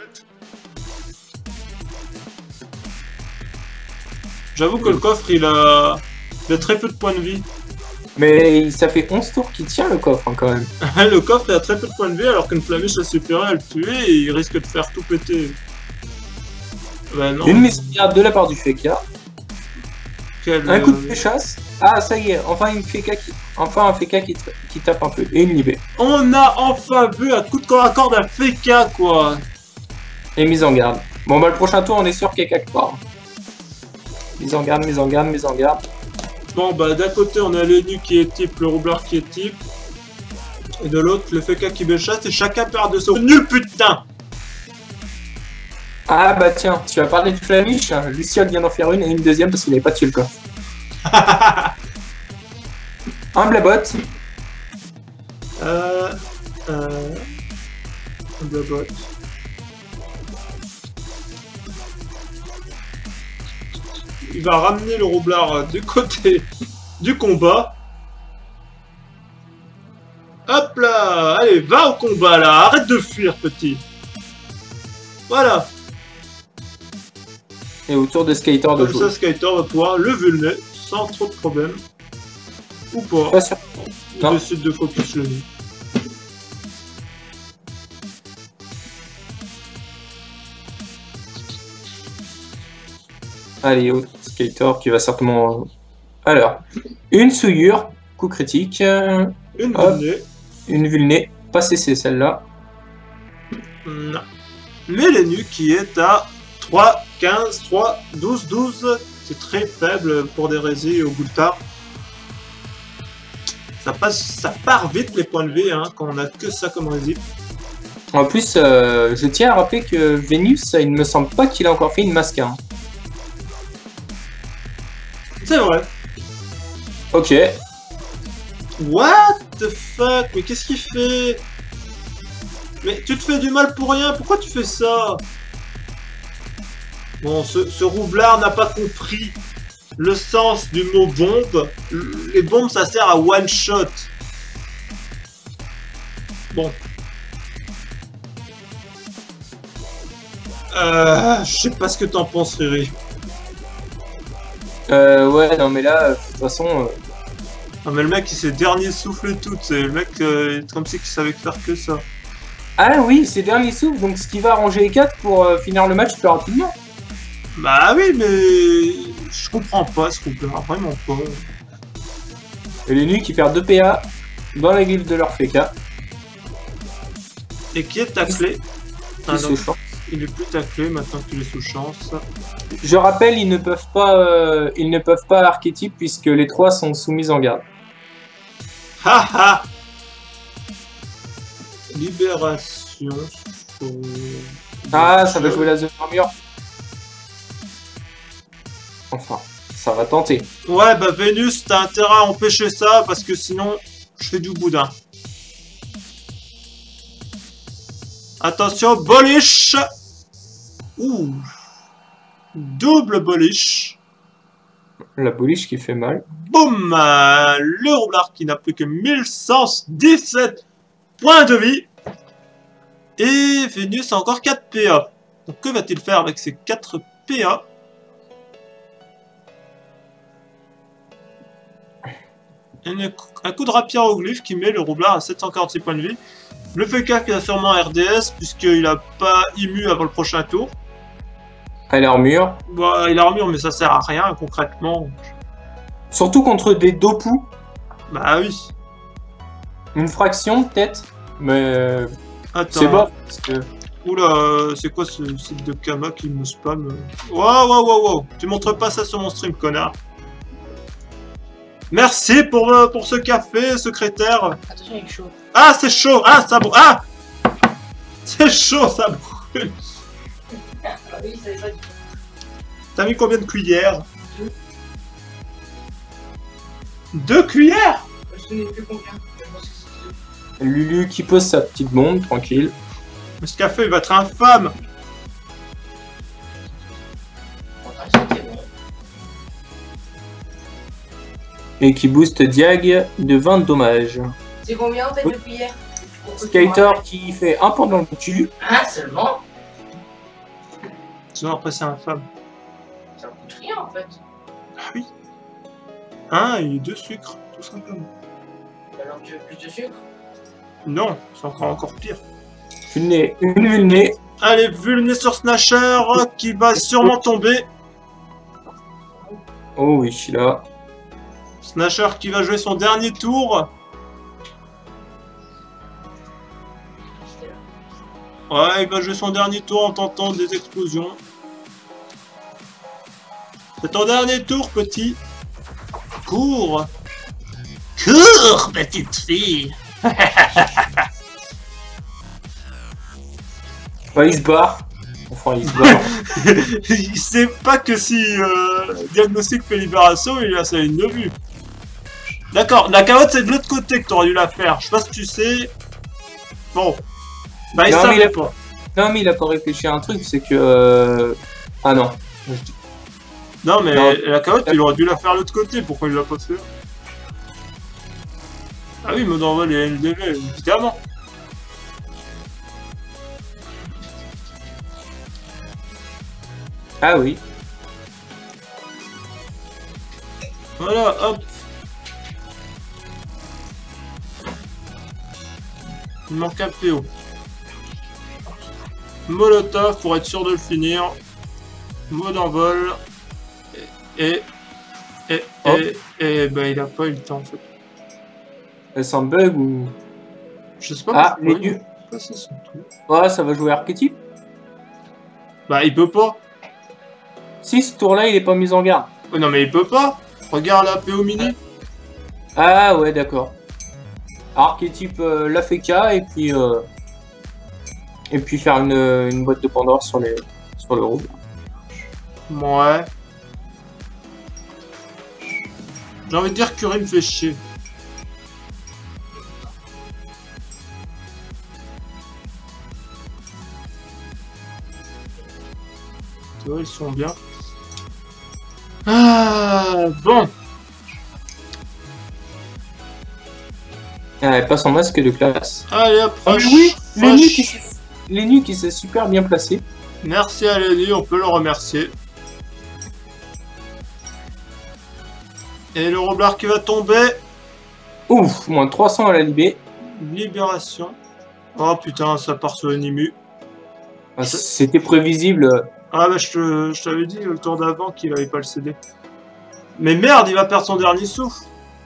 J'avoue que le coffre il a très peu de points de vie. Mais ça fait 11 tours qu'il tient le coffre hein, quand même. Le coffre il a très peu de points de vie alors qu'une flamiche a supéré à le tuer et il risque de faire tout péter. Bah non. Une mise en garde de la part du Feka. Un coup de péchasse. Ah ça y est, enfin un Feka qui tape un peu. Et une libé. On a enfin vu un coup de corps à corps d'un Feka quoi. Et mise en garde. Bon bah le prochain tour on est sûr qu'il y a quelque part. Mise en garde, mise en garde, mise en garde. Bon bah d'un côté on a Lennu qui est type, le roublard qui est type. Et de l'autre le Feka qui béchasse et chacun perd de son nul putain. Ah bah tiens, tu vas parler de Flamiche, hein. Luciole vient d'en faire une et une deuxième parce qu'il n'avait pas tué le coffre. Un blabot. Un blabot. Il va ramener le roublard du côté du combat. Hop là, allez, va au combat là, arrête de fuir petit. Voilà. Et autour de Skater de Comme jouer. ça, Skater va pouvoir le vulner sans trop de problème. Ou pas. Pas sûr. Il Non. décide de focus le nid. Allez, autre Skater qui va certainement... Alors, une souillure, coup critique, Une hop. vulnée. une vulnée, pas cessé celle-là. Non. Mais Lennu qui est à 3, 15, 3, 12, 12. C'est très faible pour des résils au Gultar. Ça part vite les points de vie hein, quand on a que ça comme résils. En plus, je tiens à rappeler que Vénus, il ne me semble pas qu'il a encore fait une masque. Hein. C'est vrai. Ok. What the fuck? Mais qu'est-ce qu'il fait? Mais tu te fais du mal pour rien, pourquoi tu fais ça? Bon, ce roublard n'a pas compris le sens du mot bombe. Les bombes, ça sert à one shot. Bon. Je sais pas ce que t'en penses, Riri. Ouais, non mais là, de toute façon... Ah, mais le mec, il s'est dernier souffle et tout, c'est le mec, comme si qu'il savait faire que ça. Ah oui, c'est dernier souffle, donc ce qui va arranger les 4 pour finir le match plus rapidement. Bah oui, mais je comprends pas ce roublard, vraiment pas. Et les nuits qui perdent 2 PA dans la griffe de leur Feka. Et qui est taclé. Ah, Qui non, se chante. il est plus taclé maintenant qu'il est sous chance. Je rappelle, ils ne peuvent pas archétype puisque les 3 sont soumis en garde. Haha. Libération. Ah, ça va jouer la zone armure. Enfin, ça va tenter. Ouais, bah Vénus, t'as intérêt à empêcher ça parce que sinon, je fais du boudin. Attention, bolish. Ouh. Double bolish. La boliche qui fait mal. Boum. Le roublard qui n'a plus que 1117 points de vie. Et Vénus a encore 4 PA. Donc que va-t-il faire avec ces 4 PA? Un coup de rapier au glyphe qui met le roublard à 746 points de vie. Le FK qui a sûrement RDS puisqu'il n'a pas immu avant le prochain tour. À l'armure. Bah, il a armure mais ça sert à rien concrètement. Surtout contre des Dopu. Bah oui. Une fraction peut-être. Mais Attends. c'est bof. Parce que... Oula, c'est quoi ce site de Kama qui me spam? Wow. Tu montres pas ça sur mon stream, connard. Merci pour ce café, secrétaire. Attention, il est chaud. Ah, c'est chaud. Ah, ça brûle. Ah, c'est chaud, ça brûle. Ah oui, ça va. T'as mis combien de cuillères? 2 cuillères? Je ne sais plus combien. Je pense que c'est deux. Lulu qui pose sa petite bombe, tranquille. Mais ce café, il va être infâme. Bon, c'était bon. Et qui booste Diag de 20 dommages. C'est combien en fait Oui. de cuillères? Skater qui fait un point dans le cul. Ah, seulement? Sinon, après, c'est infâme. Ça coûte rien en fait. Ah oui. 1 et 2 sucres, tout simplement. Alors tu veux plus de sucre? Non, c'est encore pire. Une vulnée. Allez, vulné sur Snatcher qui va sûrement tomber. Oh oui, là. Snatcher qui va jouer son dernier tour. Ouais, il va jouer son dernier tour en tentant des explosions. C'est ton dernier tour, petit. Cours. Cours, petite fille. Bah, il se barre. Enfin, il se barre. Il sait pas que si Diagnostic fait libération, il a sa ligne de vue. D'accord, la carotte c'est de l'autre côté que t'aurais dû la faire. Je sais pas si tu sais. Bon. Bah il Non, mais savait pas. Non, mais il a pas réfléchi à un truc, c'est que... Ah non. Non mais Non. la carotte il aurait dû la faire de l'autre côté, pourquoi il l'a pas fait? Ah oui, mode envol et LDV, évidemment. Ah oui. Voilà, hop. Il manque un PO. Molotov pour être sûr de le finir. Mode envol. Et bah il a pas eu le temps en fait. C'est un bug ou... Je sais pas Ah, pourquoi les il a nus. passé son truc. Ouais, ça va jouer archétype. Bah il peut pas. Si, ce tour-là, il est pas mis en garde. Oh, non mais il peut pas. Regarde la PO mini. Ah ouais, d'accord. Archétype l'AFK et puis faire une boîte de Pandore sur le roue. Ouais. J'ai envie de dire que Curie me fait chier. Tu vois, ils sont bien. Ah, bon. Ah, elle passe en masque de classe. Allez, approche. oui, Proche. les nus qui s'est super bien placé. Merci à Lenny, on peut le remercier. Et le roublard qui va tomber. Ouf, moins 300 à la libé. Libération. Oh putain, ça part sur l'animu. Ah, c'était prévisible. Ah bah je t'avais dit le tour d'avant qu'il avait pas le CD. Mais merde, il va perdre son dernier souffle.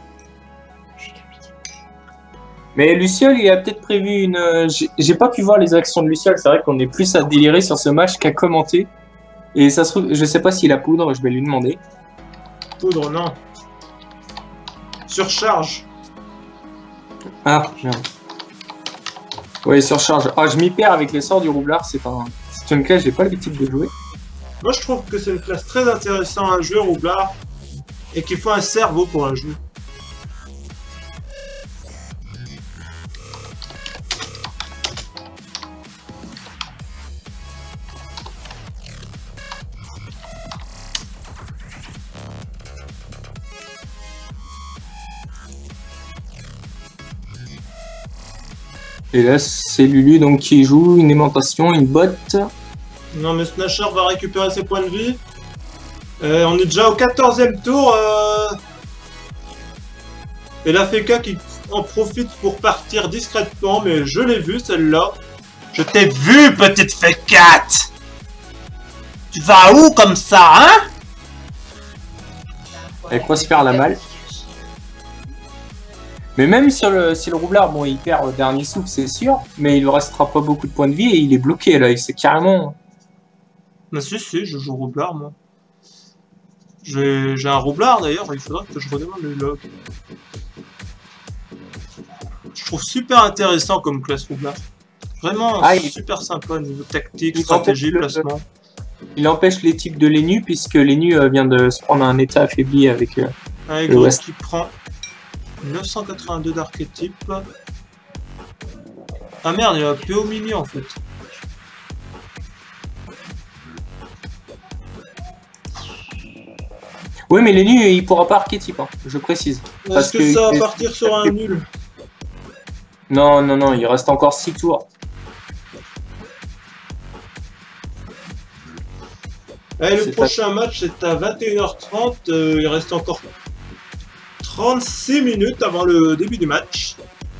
Mais Luciole, il a peut-être prévu une... J'ai pas pu voir les actions de Luciole, c'est vrai qu'on est plus à délirer sur ce match qu'à commenter. Et ça se trouve, je sais pas s'il a poudre, je vais lui demander. Poudre, non. Surcharge. Ah, merde. Ouais, surcharge. Ah, je m'y perds avec les sorts du roublard, c'est une classe que j'ai pas l'habitude de jouer. Moi je trouve que c'est une classe très intéressante à jouer roublard. Et qu'il faut un cerveau pour la jouer. Et là, c'est Lulu donc qui joue une aimantation, une botte. Non, mais Snatcher va récupérer ses points de vie. On est déjà au 14e tour. Et la Feka qui en profite pour partir discrètement, mais je l'ai vu celle-là. Je t'ai vu, petite Feka! Tu vas où comme ça, hein? Elle prospère la malle. Mais même si le roublard, bon, il perd le dernier souffle, c'est sûr, mais il ne restera pas beaucoup de points de vie et il est bloqué là, il s'est carrément... Mais si, je joue roublard, moi. J'ai un roublard d'ailleurs, il faudra que je redemande les logs. Je trouve super intéressant comme classe roublard. Vraiment super sympa au niveau tactique, stratégie, placement. Il empêche les types de Lénu, puisque Lénu vient de se prendre un état affaibli avec le West. Qui prend 982 d'archétype. Ah merde, il y a PO Mimi en fait. Oui, mais Lénu, il pourra pas archétype, hein, je précise. Est-ce que ça va partir sur un nul? Non, non, non, il reste encore 6 tours. Allez, le prochain match est à 21h30, il reste encore 36 minutes avant le début du match.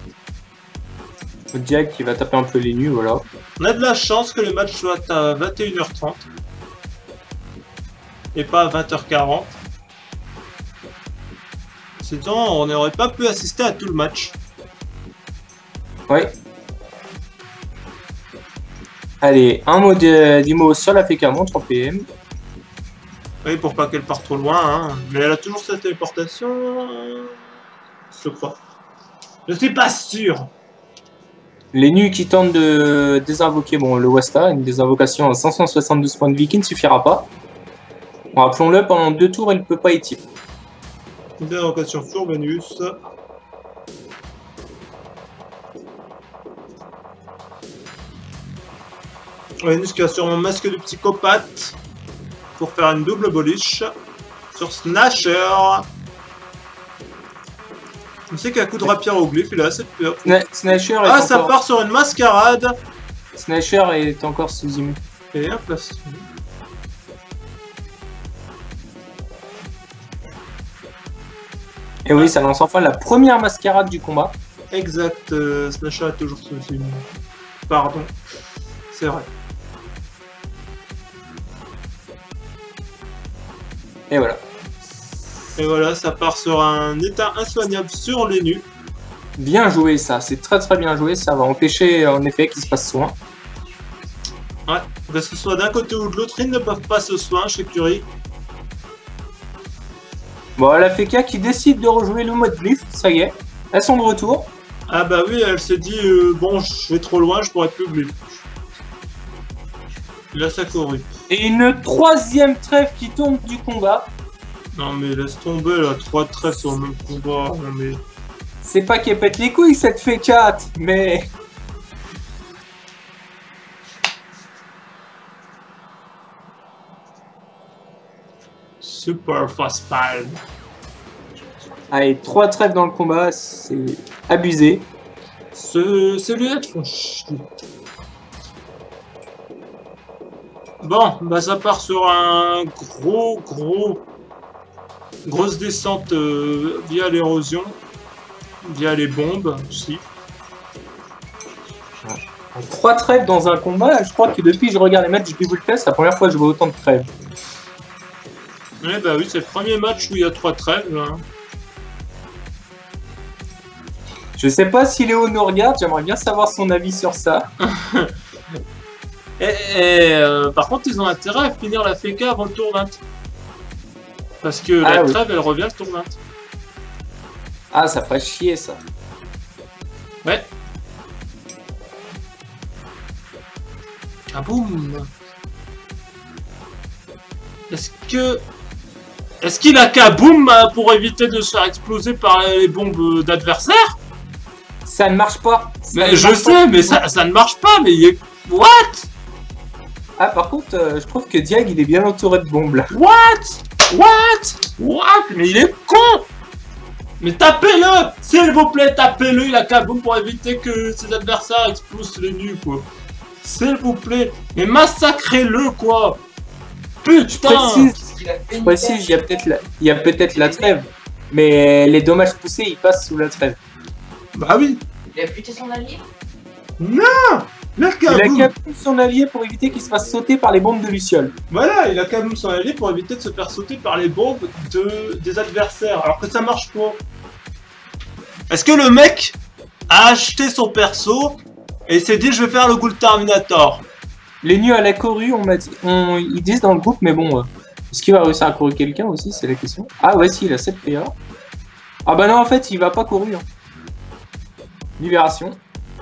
Jack qui va taper un peu les nus, voilà. On a de la chance que le match soit à 21h30 et pas à 20h40. Sinon, on n'aurait pas pu assister à tout le match. Oui. Allez, un mot d'IMO sur la Feka montre en PM. Oui, pour pas qu'elle parte trop loin, hein. Mais elle a toujours sa téléportation, je crois. Je suis pas sûr. Les nus qui tentent de désinvoquer le Westa, une désinvocation à 572 points de vie qui ne suffira pas. Bon, rappelons-le, pendant 2 tours, il ne peut pas être. Une désinvocation sur Vénus. Vénus qui a sûrement masque de psychopathe pour faire une double boliche sur Snatcher. On sait qu'à coup de rapier au glyphe, il a assez peur. Snatcher est ça part sur une mascarade. Snatcher est encore sous immu. Et un plastron. Et oui, ça lance enfin la première mascarade du combat. Exact, Snatcher est toujours sous immu. Pardon, c'est vrai. Et voilà. Et voilà, ça part sur un état insoignable sur les nus. Bien joué ça, c'est très très bien joué, ça va empêcher en effet qu'il se passe soin. Ouais, que ce soit d'un côté ou de l'autre, ils ne peuvent pas se soin chez Curie. Bon, la Feka qui décide de rejouer le mode glyphe, ça y est, elles sont de retour. Ah bah oui, elle s'est dit, bon, je vais trop loin, je pourrais plus glyphe. Là, ça corrige. Et une troisième trêve qui tombe du combat. Non mais laisse tomber là, 3 trêves sur le même combat, non mais... C'est pas qu'elle pète les couilles cette Feka, mais... Super fast palm. Allez, 3 trêves dans le combat, c'est abusé. Ces lunettes font chier. Bon, bah ça part sur un grosse descente via l'érosion, via les bombes aussi. 3 trêves dans un combat, je crois que depuis que je regarde les matchs du Double Test, c'est la première fois que je vois autant de trêves. Ouais bah oui, c'est le premier match où il y a 3 trêves. Hein. Je sais pas si Léo nous regarde, j'aimerais bien savoir son avis sur ça. Par contre, ils ont intérêt à finir la Feka avant le tour 20. Parce que la trêve, elle revient le tour 20. Ah, ça ferait chier, ça. Ouais. Kaboum. Est-ce qu'il a kaboum pour éviter de se faire exploser par les bombes d'adversaires? Ça ne marche pas. Mais je sais, mais ça ne marche pas, mais il est... What? Ah, par contre, je trouve que Diag, il est bien entouré de bombes, là. What? Mais il est con! Mais tapez-le! S'il vous plaît, tapez-le, il a Kaboom pour éviter que ses adversaires explosent les nus, quoi. S'il vous plaît. Mais massacrez-le, quoi. Putain! Je précise, il y a peut-être la trêve. Mais les dommages poussés, ils passent sous la trêve. Bah oui. Il a buté son allié? Non! Il a Kaboom son allié pour éviter qu'il se fasse sauter par les bombes de Luciole. Voilà, il a Kaboom son allié pour éviter de se faire sauter par les bombes des adversaires, alors que ça marche pas. Est-ce que le mec a acheté son perso et s'est dit je vais faire le Ghoul Terminator? Les nus à la corue, ils disent dans le groupe, mais bon, est-ce qu'il va réussir à courir quelqu'un aussi, c'est la question. Ah ouais, si, il a 7 PA. Ah bah non, en fait, il va pas courir. Libération.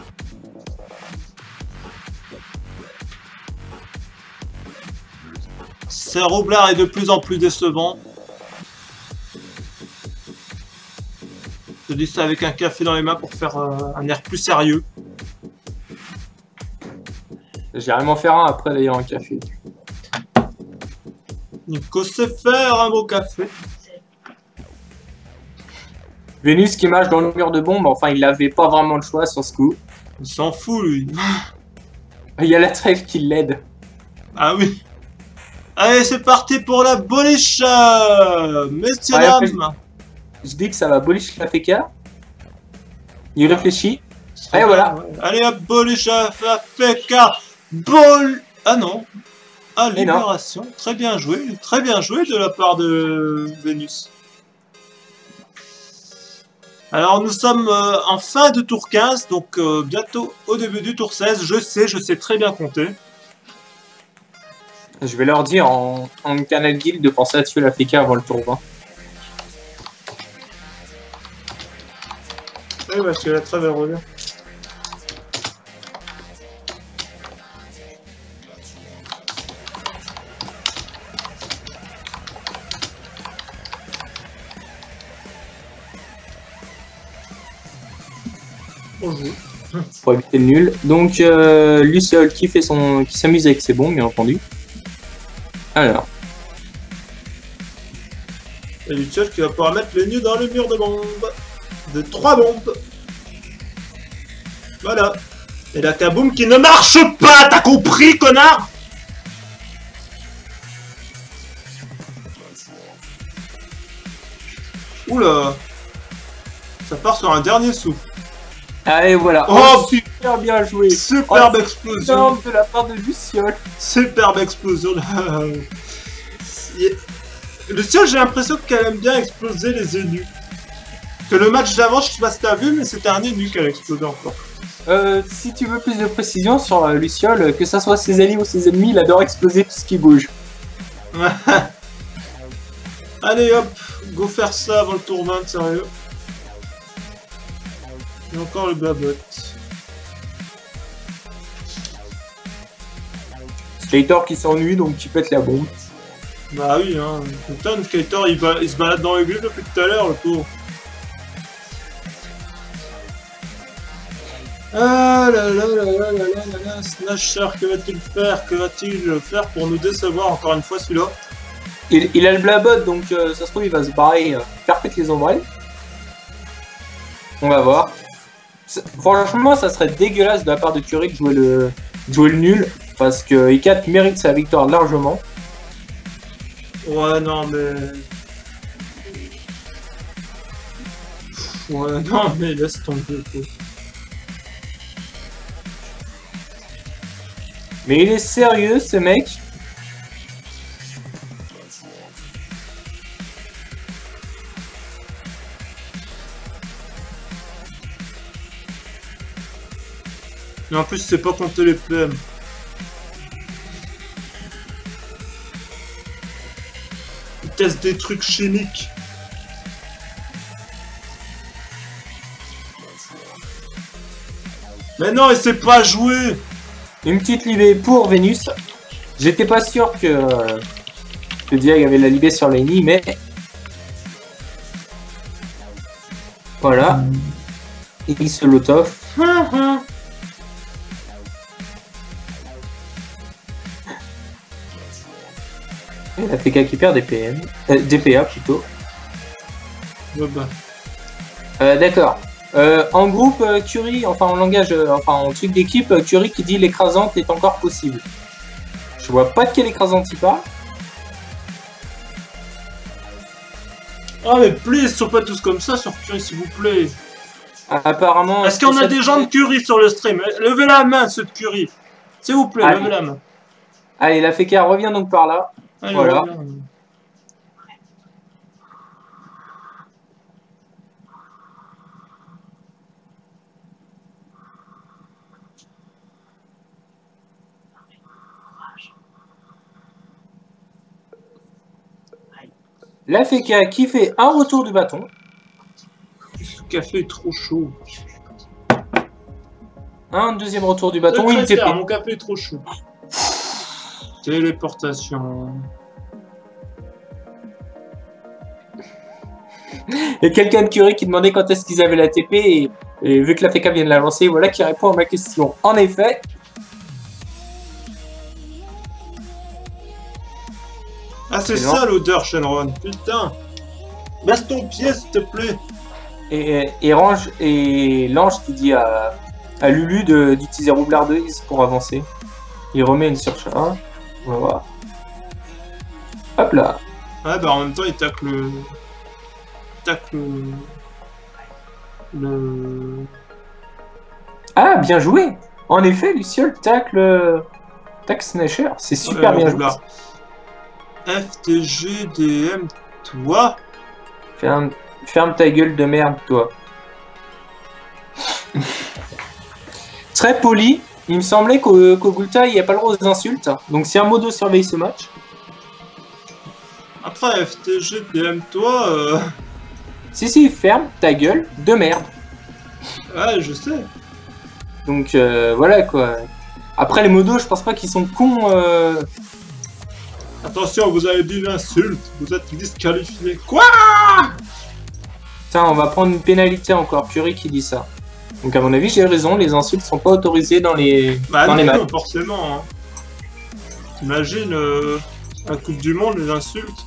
Ce roublard est de plus en plus décevant. Je dis ça avec un café dans les mains pour faire un air plus sérieux. J'irai m'en faire un après d'ailleurs un café. Nico sait faire un beau café. Vénus qui marche dans le mur de bombe, enfin il avait pas vraiment le choix sur ce coup. Il s'en fout lui. Il y a la trêve qui l'aide. Ah oui. Allez, c'est parti pour la boliche, messieurs dames. Je dis que ça va boliche la FK. Il réfléchit. Allez, voilà. Allez, hop, boliche la FK. Ah non. Ah, libération. Très bien joué de la part de Vénus. Alors, nous sommes en fin de tour 15, donc bientôt au début du tour 16. Je sais très bien compter. Je vais leur dire en canal guild de penser à tuer la FK avant le tour 20. Oui, parce que la trêve elle revient. Pour éviter le nul. Donc Luciole qui s'amuse avec ses bombes, bien entendu. Alors. Et Luciole qui va pouvoir mettre les nus dans le mur de bombes. De 3 bombes. Voilà. Et la Kaboom qui ne marche pas, t'as compris, connard? Oula. Ça part sur un dernier souffle. Allez, voilà. Oh, super bien joué. Superbe explosion. De la part de Luciole. Superbe explosion. Luciole, j'ai l'impression qu'elle aime bien exploser les ennemis. Que le match d'avant, je sais pas si t'as vu, mais c'était un ennemi qu'elle a explosé encore. Si tu veux plus de précision sur Luciole, que ça soit ses alliés ou ses ennemis, il adore exploser tout ce qui bouge. Allez hop, go faire ça avant le tour 20, sérieux. Et encore le blabot. Skater qui s'ennuie donc qui pète la bombe. Bah oui, hein. Putain, le Skater il se balade dans le glue depuis tout à l'heure, le pauvre. Ah là là là là là là là, Snatcher, que va-t-il faire? Que va-t-il faire pour nous décevoir encore une fois celui-là? Il a le blabot donc ça se trouve il va se barrer, faire péter les ombrelles. On va voir. Franchement ça serait dégueulasse de la part de Curie de jouer le nul. Parce que E4 mérite sa victoire largement. Ouais non mais... Ouais non mais laisse tomber quoi. Mais il est sérieux ce mec. Mais en plus c'est pas compter les PM. Il teste des trucs chimiques. Mais non, il sait pas jouer. Une petite libé pour Vénus. J'étais pas sûr que Diag avait la libé sur Laini, mais voilà. Et il se l'autoff. Et la PK qui perd des PM. Des PA plutôt. Ouais bah. D'accord. En groupe, Curie, enfin en langage, enfin en truc d'équipe, Curie qui dit l'écrasante est encore possible. Je vois pas de quelle écrasante il parle. Oh mais please, ils sont pas tous comme ça sur Curie s'il vous plaît. Apparemment... Est-ce qu'on a des gens de Curie sur le stream? Levez la main ceux de Curie. S'il vous plaît, levez la main. Allez, la Feka revient donc par là. Allez, voilà. La Feka qui fait un retour du bâton. Ce café est trop chaud. Un deuxième retour du bâton. Oui, mon café est trop chaud. Téléportation. Et quelqu'un de Curie qui demandait quand est-ce qu'ils avaient la TP et vu que la Feka vient de la lancer, voilà qui répond à ma question. En effet. Ah c'est ça l'odeur Shenron, putain. Baisse ton pied s'il te plaît. Et Lange qui dit à Lulu d'utiliser roublardeuse pour avancer. Il remet une surcharge. On va voir. Hop là. Ouais bah en même temps il tacle le... Ah bien joué. En effet Luciole tacle Snatcher. C'est super bien joué. FTG DM toi. Ferme ta gueule de merde toi. Très poli. Il me semblait qu'au Gulta, il n'y a pas le droit aux insultes. Donc si un modo surveille ce match. Après, FTG, DM-toi... Si, ferme ta gueule de merde. Ouais, je sais. Donc voilà quoi. Après les modos, je pense pas qu'ils sont cons. Attention, vous avez dit l'insulte. Vous êtes disqualifié. Quoi? Putain, on va prendre une pénalité encore. Curie qui dit ça. Donc à mon avis, j'ai raison, les insultes sont pas autorisées dans les les matchs. Forcément. Hein. T'imagines la Coupe du Monde, les insultes.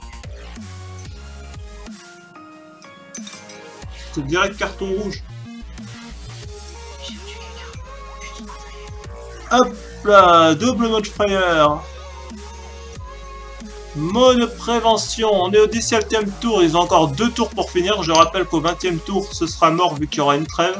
C'est direct carton rouge. Hop là, double mode fire. Mode prévention, on est au 17e tour, ils ont encore 2 tours pour finir. Je rappelle qu'au 20e tour, ce sera mort vu qu'il y aura une trêve.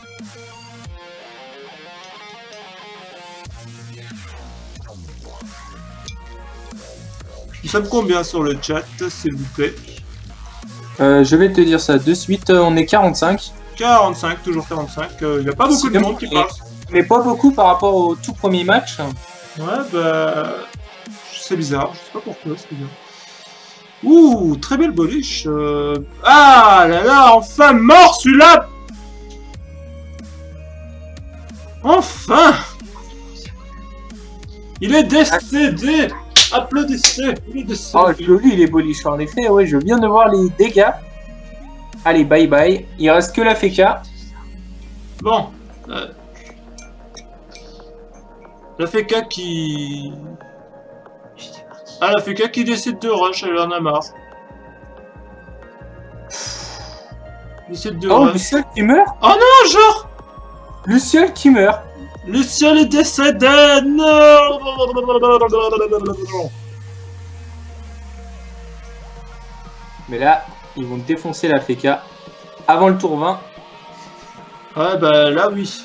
Nous sommes combien sur le chat, s'il vous plaît? Je vais te dire ça de suite, on est 45. 45, toujours 45, il n'y a pas beaucoup de monde qui passe. Mais pas beaucoup par rapport au tout premier match. Ouais, bah... C'est bizarre, je sais pas pourquoi, c'est bizarre. Ouh, très belle boliche. Ah là là, enfin mort celui-là. Enfin. Il est décédé. Applaudissez, il est décédé. Oh, joli les boliches, en effet, ouais, je viens de voir les dégâts. Allez, bye bye. Il reste que la Feka. Bon. La Feka qui... Ah, la Feka qui décide de rush, elle en a marre. Décide de rush. Luciole qui meurt? Oh non, genre Luciole qui meurt. Luciole est décédé. Non. Mais là, ils vont défoncer la Feka avant le tour 20. Ouais, bah là, oui.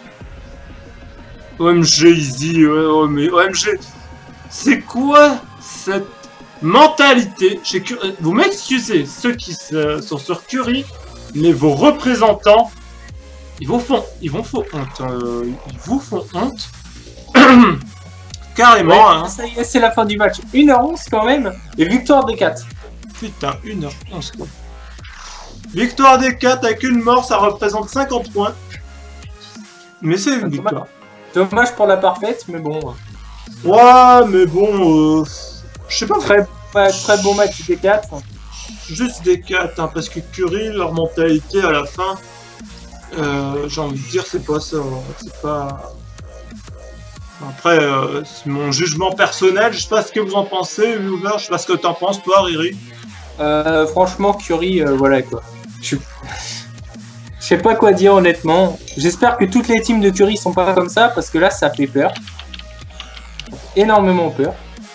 OMG, easy, ouais, mais OMG, c'est quoi cette mentalité? Vous m'excusez, ceux qui sont sur Curie, mais vos représentants, ils vous font honte. Ils vous font honte. Carrément. Ouais, hein. Ça y est, c'est la fin du match. 1h11 quand même. Et victoire des 4. Putain, 1h11 quoi. Victoire des 4 avec une mort, ça représente 50 points. Mais c'est une victoire. Dommage pour la parfaite, mais bon. Ouais, mais bon, je sais pas. Très bon match des 4. Juste des 4, hein, parce que Curie, leur mentalité à la fin, j'ai envie de dire, c'est pas ça. C'est pas... Après, c'est mon jugement personnel, je sais pas ce que vous en pensez, viewer, je sais pas ce que t'en penses, toi, Riri. Franchement, Curie, voilà quoi. sais pas quoi dire honnêtement. J'espère que toutes les teams de Curry sont pas comme ça parce que là ça fait peur. Énormément peur.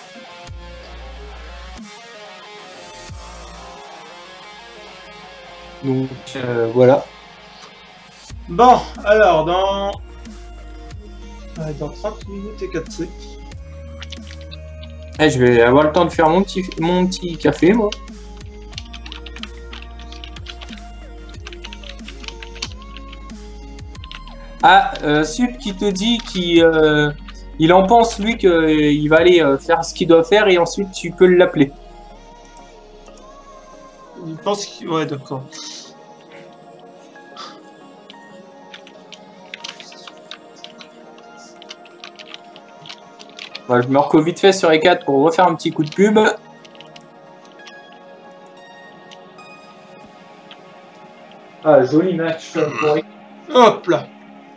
Donc voilà. Bon, alors dans 30 minutes et 4 secondes. Je vais avoir le temps de faire mon petit café moi. Ah, Sup qui te dit qu'il en pense lui qu'il va aller faire ce qu'il doit faire et ensuite tu peux l'appeler. Il pense qu'il... Ouais, d'accord. Voilà, je me recoue vite fait sur E4 pour refaire un petit coup de pub. Ah, joli match pour Hop là.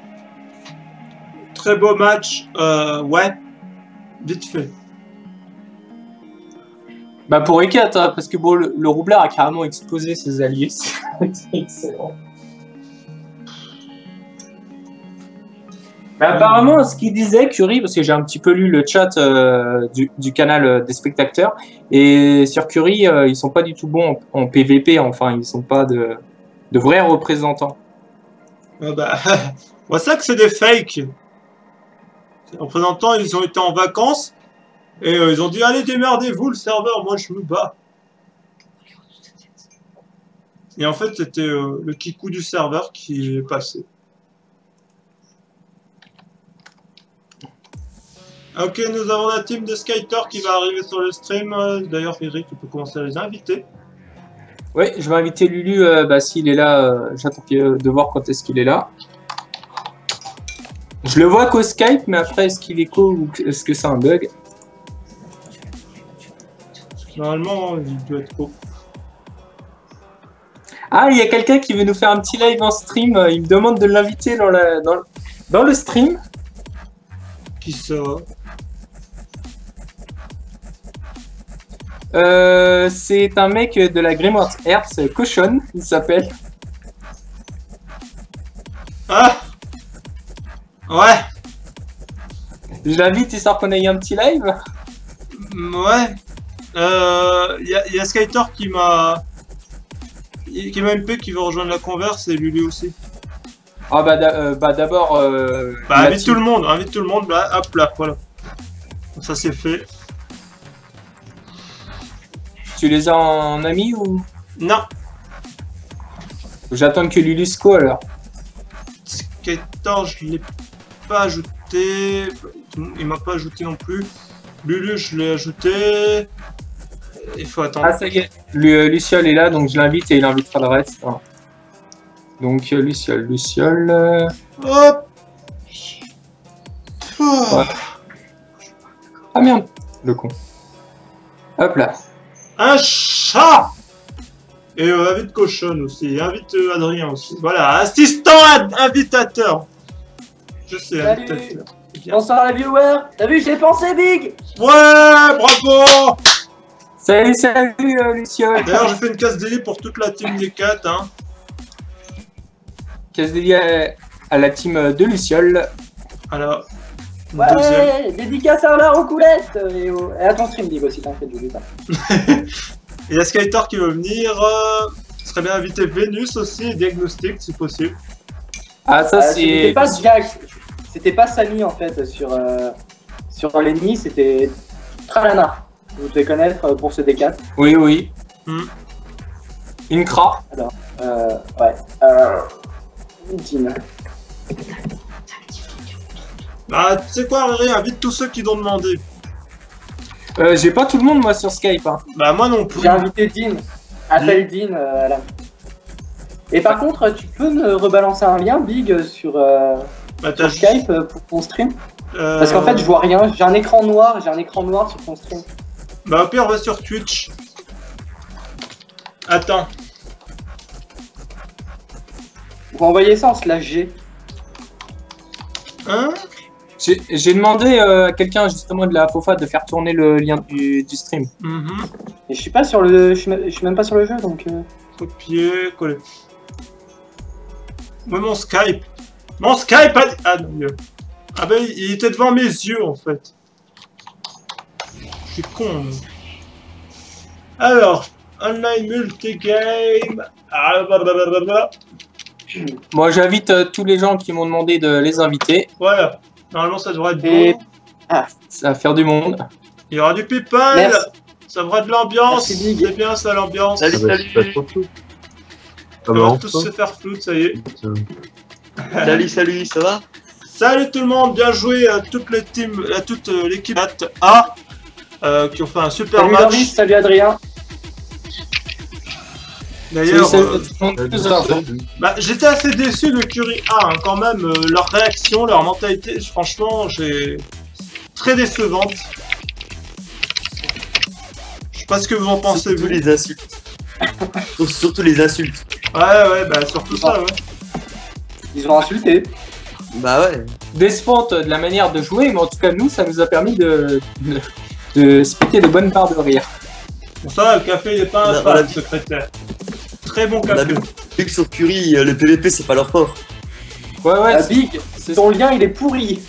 Très beau match. Ouais. Vite fait. Bah pour E4, hein, parce que bon, le roublard a carrément explosé ses alliés. C'est excellent. Mais apparemment, ce qu'il disait, Curry, parce que j'ai un petit peu lu le chat du canal des spectateurs, et sur Curry, ils sont pas du tout bons en PVP, enfin, ils sont pas de vrais représentants. Ah bah, moi ça que c'est des fakes. Les représentants, ils ont été en vacances, et ils ont dit, allez, démerdez-vous, le serveur, moi je me bats. Et en fait, c'était le kikou du serveur qui est passé. Ok, nous avons la team de Skytor qui va arriver sur le stream. D'ailleurs, Eric, tu peux commencer à les inviter. Oui, je vais inviter Lulu, s'il est là, j'attends de voir quand est-ce qu'il est là. Je le vois qu'au Skype, mais après, est-ce qu'il est co ou est-ce que c'est un bug? Normalement, il doit être co. Ah, il y a quelqu'un qui veut nous faire un petit live en stream, il me demande de l'inviter dans le stream. Qui ça? C'est un mec de la Grimward Hearts, Cochon, il s'appelle. Ah! Ouais! Je l'invite histoire qu'on ait un petit live. Ouais. Y a Skytor qui m'a MP qui veut rejoindre la converse et Lulu aussi. Ah d'abord... invite tout le monde, là, hop là, voilà. Ça c'est fait. Tu les as en ami ou... Non. J'attends que Lulusco alors. Skytor, je l'ai pas ajouté. Il m'a pas ajouté non plus. Lulu, je l'ai ajouté. Il faut attendre. Ah ça y est, Luciole est là, donc je l'invite et il invitera le reste. Hein. Donc Luciole. Hop. Ouais. Ah merde, le con. Hop là. Un chat. Et invite Cochon aussi, invite Adrien aussi. Voilà, assistant invitateur. Je sais, Salut. invitateur. Bonsoir les viewers. T'as vu, j'ai pensé big. Ouais, bravo. Salut Luciole. D'ailleurs, j'ai fait une casse délit pour toute la team des 4. Hein. Casse dédié à la team de Luciole. Alors, Ouais, dédicace à la roucoulette. Et à ton stream, Big aussi, t'inquiète, j'oublie pas. il y a Skytor qui veut venir. Ce serait bien inviter Vénus aussi, et Diagnostic si possible. Ah, ça c'est. C'était pas Samy en fait sur l'ennemi, c'était Tralana. Vous devez connaître pour ce D4. Oui. Incra. Alors, ouais. Jean. Bah, tu sais quoi, Riri, invite tous ceux qui l'ont demandé. J'ai pas tout le monde moi sur Skype. Hein. Bah, moi non plus. J'ai invité Dean. Appelle Dean là. Et par contre, tu peux me rebalancer un lien, Big, sur Skype pour ton stream? Parce qu'en fait, je vois rien. J'ai un écran noir sur ton stream. Bah, au pire, on va sur Twitch. Attends. Vous envoyez ça en /G. Hein? J'ai demandé à quelqu'un justement de la FOFA de faire tourner le lien du stream. Et je suis pas sur le, je suis même pas sur le jeu donc. Copier, coller. Ouais, mon Skype. Mon Skype a... Ah non, mieux. Ah bah, il était devant mes yeux, en fait. Je suis con. Alors, online multigame. Ah, blablabla. Moi, j'invite tous les gens qui m'ont demandé de les inviter. Voilà. Normalement, ça devrait être Et- bon. Ça va faire du monde. Il y aura du people. Merci. Ça fera de l'ambiance. Merci, Big. C'est bien ça, l'ambiance. Salut, Ah bah, c'est pas salut. trop flou. On Ah bah, va enfin. tous se faire floutre, ça y est. Salut, salut, ça va? Salut tout le monde, bien joué à toutes les teams, à toute l'équipe A qui ont fait un super Salut match. Loris, salut Adrien. D'ailleurs, Salut, tout le monde, tous ensemble. bah, j'étais assez déçu de Curie A, hein, quand même. Leur réaction, leur mentalité, franchement, j'ai très décevante. Je sais pas ce que vous en pensez, Surtout vous. les insultes. Surtout les insultes. Ouais, bah surtout ça, ouais. Ils ont insulté. Bah ouais. Décevante de la manière de jouer, mais en tout cas, nous, ça nous a permis de se péter de bonnes barres de rire. Bon, ça, le café, il est pas On a- infâme, on a- secrétaire. Très bon On a café. vu que sur Curie, le PVP c'est pas leur fort. Ouais, Ah, Big, c'est ton lien il est pourri.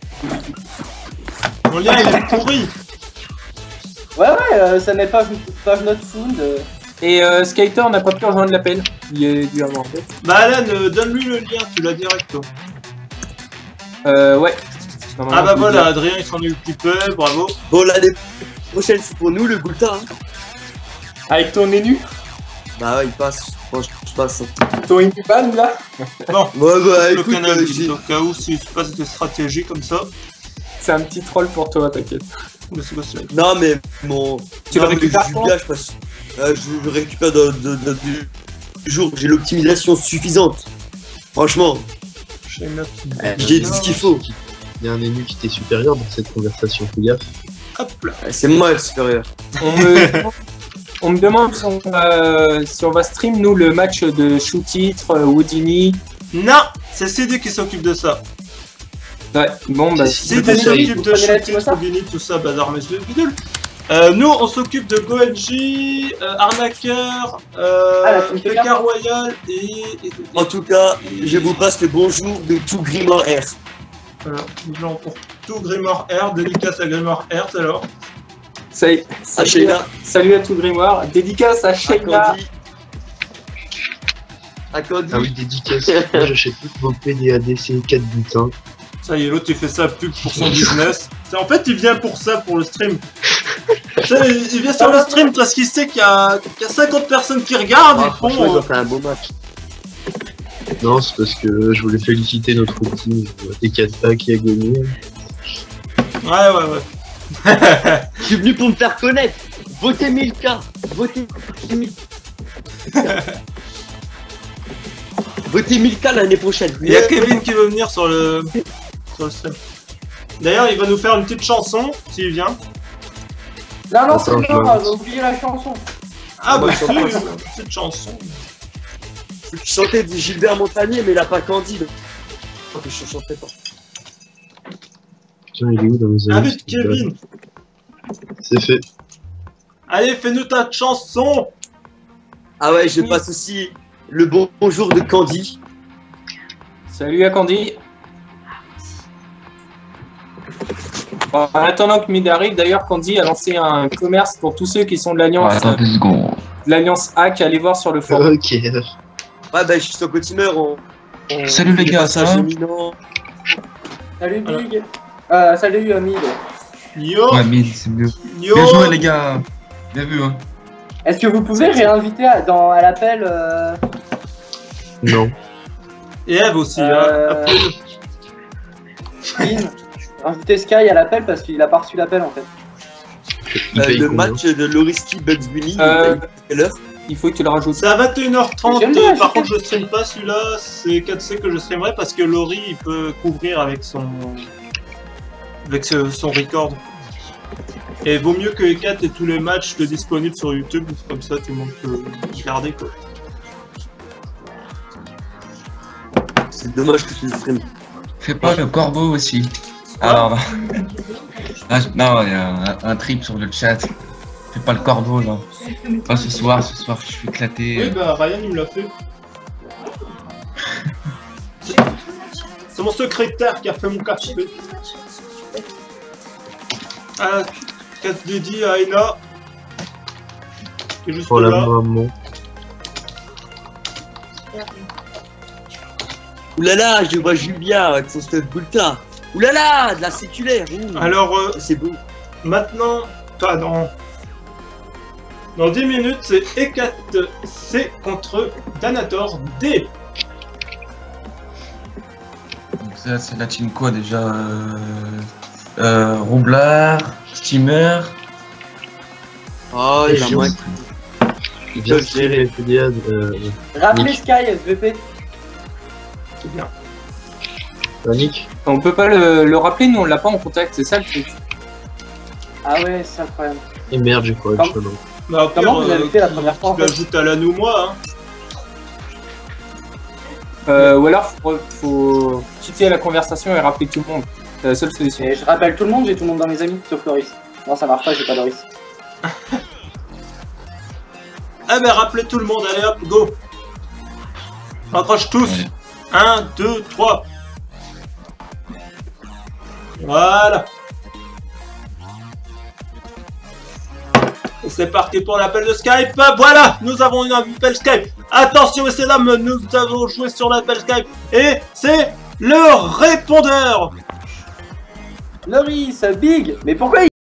Mon lien, il est pourri. Ouais, ça n'est pas not food. Et Skater n'a pas pu rejoindre l'appel. Il est dû avoir. Bah, Alan, donne-lui le lien, tu l'as direct, toi. Ouais. Ah Normalement, bah je voilà, l'ai Adrien il s'en est occupé, bravo. Bon, l'année prochaine c'est pour nous le Gulta. Hein. dit. Avec ton énu, Bah ouais, il passe. Franchement, je passe. ton Inuban là. Bon, Ouais, bah le écoute, canal j'ai- au cas où s'il se passe des stratégies comme ça. C'est un petit troll pour toi, t'inquiète. Mais c'est quoi ça? Non, mais mon. Tu non, le mais récupères le quand Julia, je passe. Je le récupère du jour. J'ai l'optimisation suffisante. Franchement, j'ai dit ce qu'il faut. Il y a un ennemi qui t'est supérieur dans cette conversation, fais gaffe. Hop là. C'est moi le supérieur. On me demande si on va stream, nous, le match de Shoot-Titre, Houdini. Non, c'est CD qui s'occupe de ça. Ouais, bon, bah. CD prenez- s'occupe vous de prenez la shooting, Timosa Houdini, tout ça, bazar, mais je bidule. Nous, on s'occupe de GoLG, Arnaqueur, la Team PK PK. Royal et En tout cas, je vous passe le bonjour de tout Grimoire R. voilà, nous allons pour tout Grimoire R, dédicace à Grimoire R, alors. Salut, À Sheila, salut à tout Grimoire. Dédicace à à Sheila. Candy. À Candy. Ah oui, dédicace. Moi, j'achète toutes vos PDADC 4 bulletins. Ça y est, l'autre il fait sa pub pour son business. En fait, il vient pour ça, pour le stream. Tu sais, il vient sur le stream parce qu'il sait qu'il y a 50 personnes qui regardent Ah, et franchement, ils font. ont fait un beau match. Non, c'est parce que je voulais féliciter notre team T4A qui a gagné. Ouais. Je suis venu pour me faire connaître. Votez 1000K. Votez 1000K. Votez 1000K l'année prochaine. Il y a Kevin qui veut venir sur le stream. D'ailleurs, il va nous faire une petite chanson s'il vient. Non, c'est Attends, bon, je- j'ai oublié la chanson. Ah bah Ouais, si, je comprends. une petite chanson. Je chantais du Gilbert Montagnier, mais il a pas Candy. Donc je chantais pas. Putain, il est où dans mes amis Avec Kevin. C'est fait. Allez, fais-nous ta chanson. Ah ouais, je passe aussi le bonjour de Candy. Salut à Candy. Bon, en attendant que Mid arrive, d'ailleurs, Candy a lancé un commerce pour tous ceux qui sont de l'Alliance Hack. Allez voir sur le forum. Ok. Ouais, bah je suis sur Cotimer. Salut les gars, ça va? Salut Big. Salut Mid. Yo, Ouais, mid, c'est mieux. yo. Bien joué les gars. Bien vu, hein. Est-ce que vous pouvez réinviter à l'appel Non. Et Eve aussi. Euh, Après, Lynn inviter Sky à l'appel parce qu'il a pas reçu l'appel en fait. Il paye Le combien match de Loriski Bugs Bunny, Euh, quelle heure? Il faut que tu le rajoutes. c'est à 21h30. J'aime bien, Par je contre, je stream pas celui-là. C'est 4C que je streamerai parce que Laurie il peut couvrir avec son record. Et vaut mieux que E4 ait tous les matchs disponibles sur YouTube, comme ça tout le monde peut regarder quoi. C'est dommage que tu le stream. Fais pas le corbeau aussi. Alors, là, non, il y a un trip sur le chat. Fais pas le corbeau là. Pas ce soir, je suis éclaté. Oui, bah Ryan il me l'a fait. C'est mon secrétaire qui a fait mon café. Ah, casse dédié à Aina. Qui est juste Oh la là. maman. Oulala, je vois Julien avec son stuff Bulta. Oulala, de la séculaire. Alors, c'est beau. maintenant, toi, dans 10 minutes, c'est Ekat C contre Danator D. Donc ça, c'est la team quoi déjà Roublard, Steamer. Oh, il y a moins. Il vient de gérer Filiade. Rappelez Sky, SVP. C'est bien. Nick. On peut pas le rappeler, nous on l'a pas en contact, c'est ça le truc. Ah ouais, c'est incroyable. Et merde, j'ai quoi, Comment- justement. Bah, après, Comment vous avez fait la première fois en Tu fait l'ajoutes à l'anneau, moi. Ou alors faut quitter la conversation et rappeler tout le monde. C'est la seule solution. Et je rappelle tout le monde, j'ai tout le monde dans mes amis, sauf Loris. Non, ça marche pas, j'ai pas Loris. Ah ben, rappelez tout le monde, allez hop, go. Raccroche tous. Ouais. 1, 2, 3. Voilà. Et c'est parti pour l'appel de Skype. Voilà, nous avons un appel Skype. Attention, messieurs et dames, nous avons joué sur l'appel Skype. Et c'est le répondeur. Loris, Big, mais pourquoi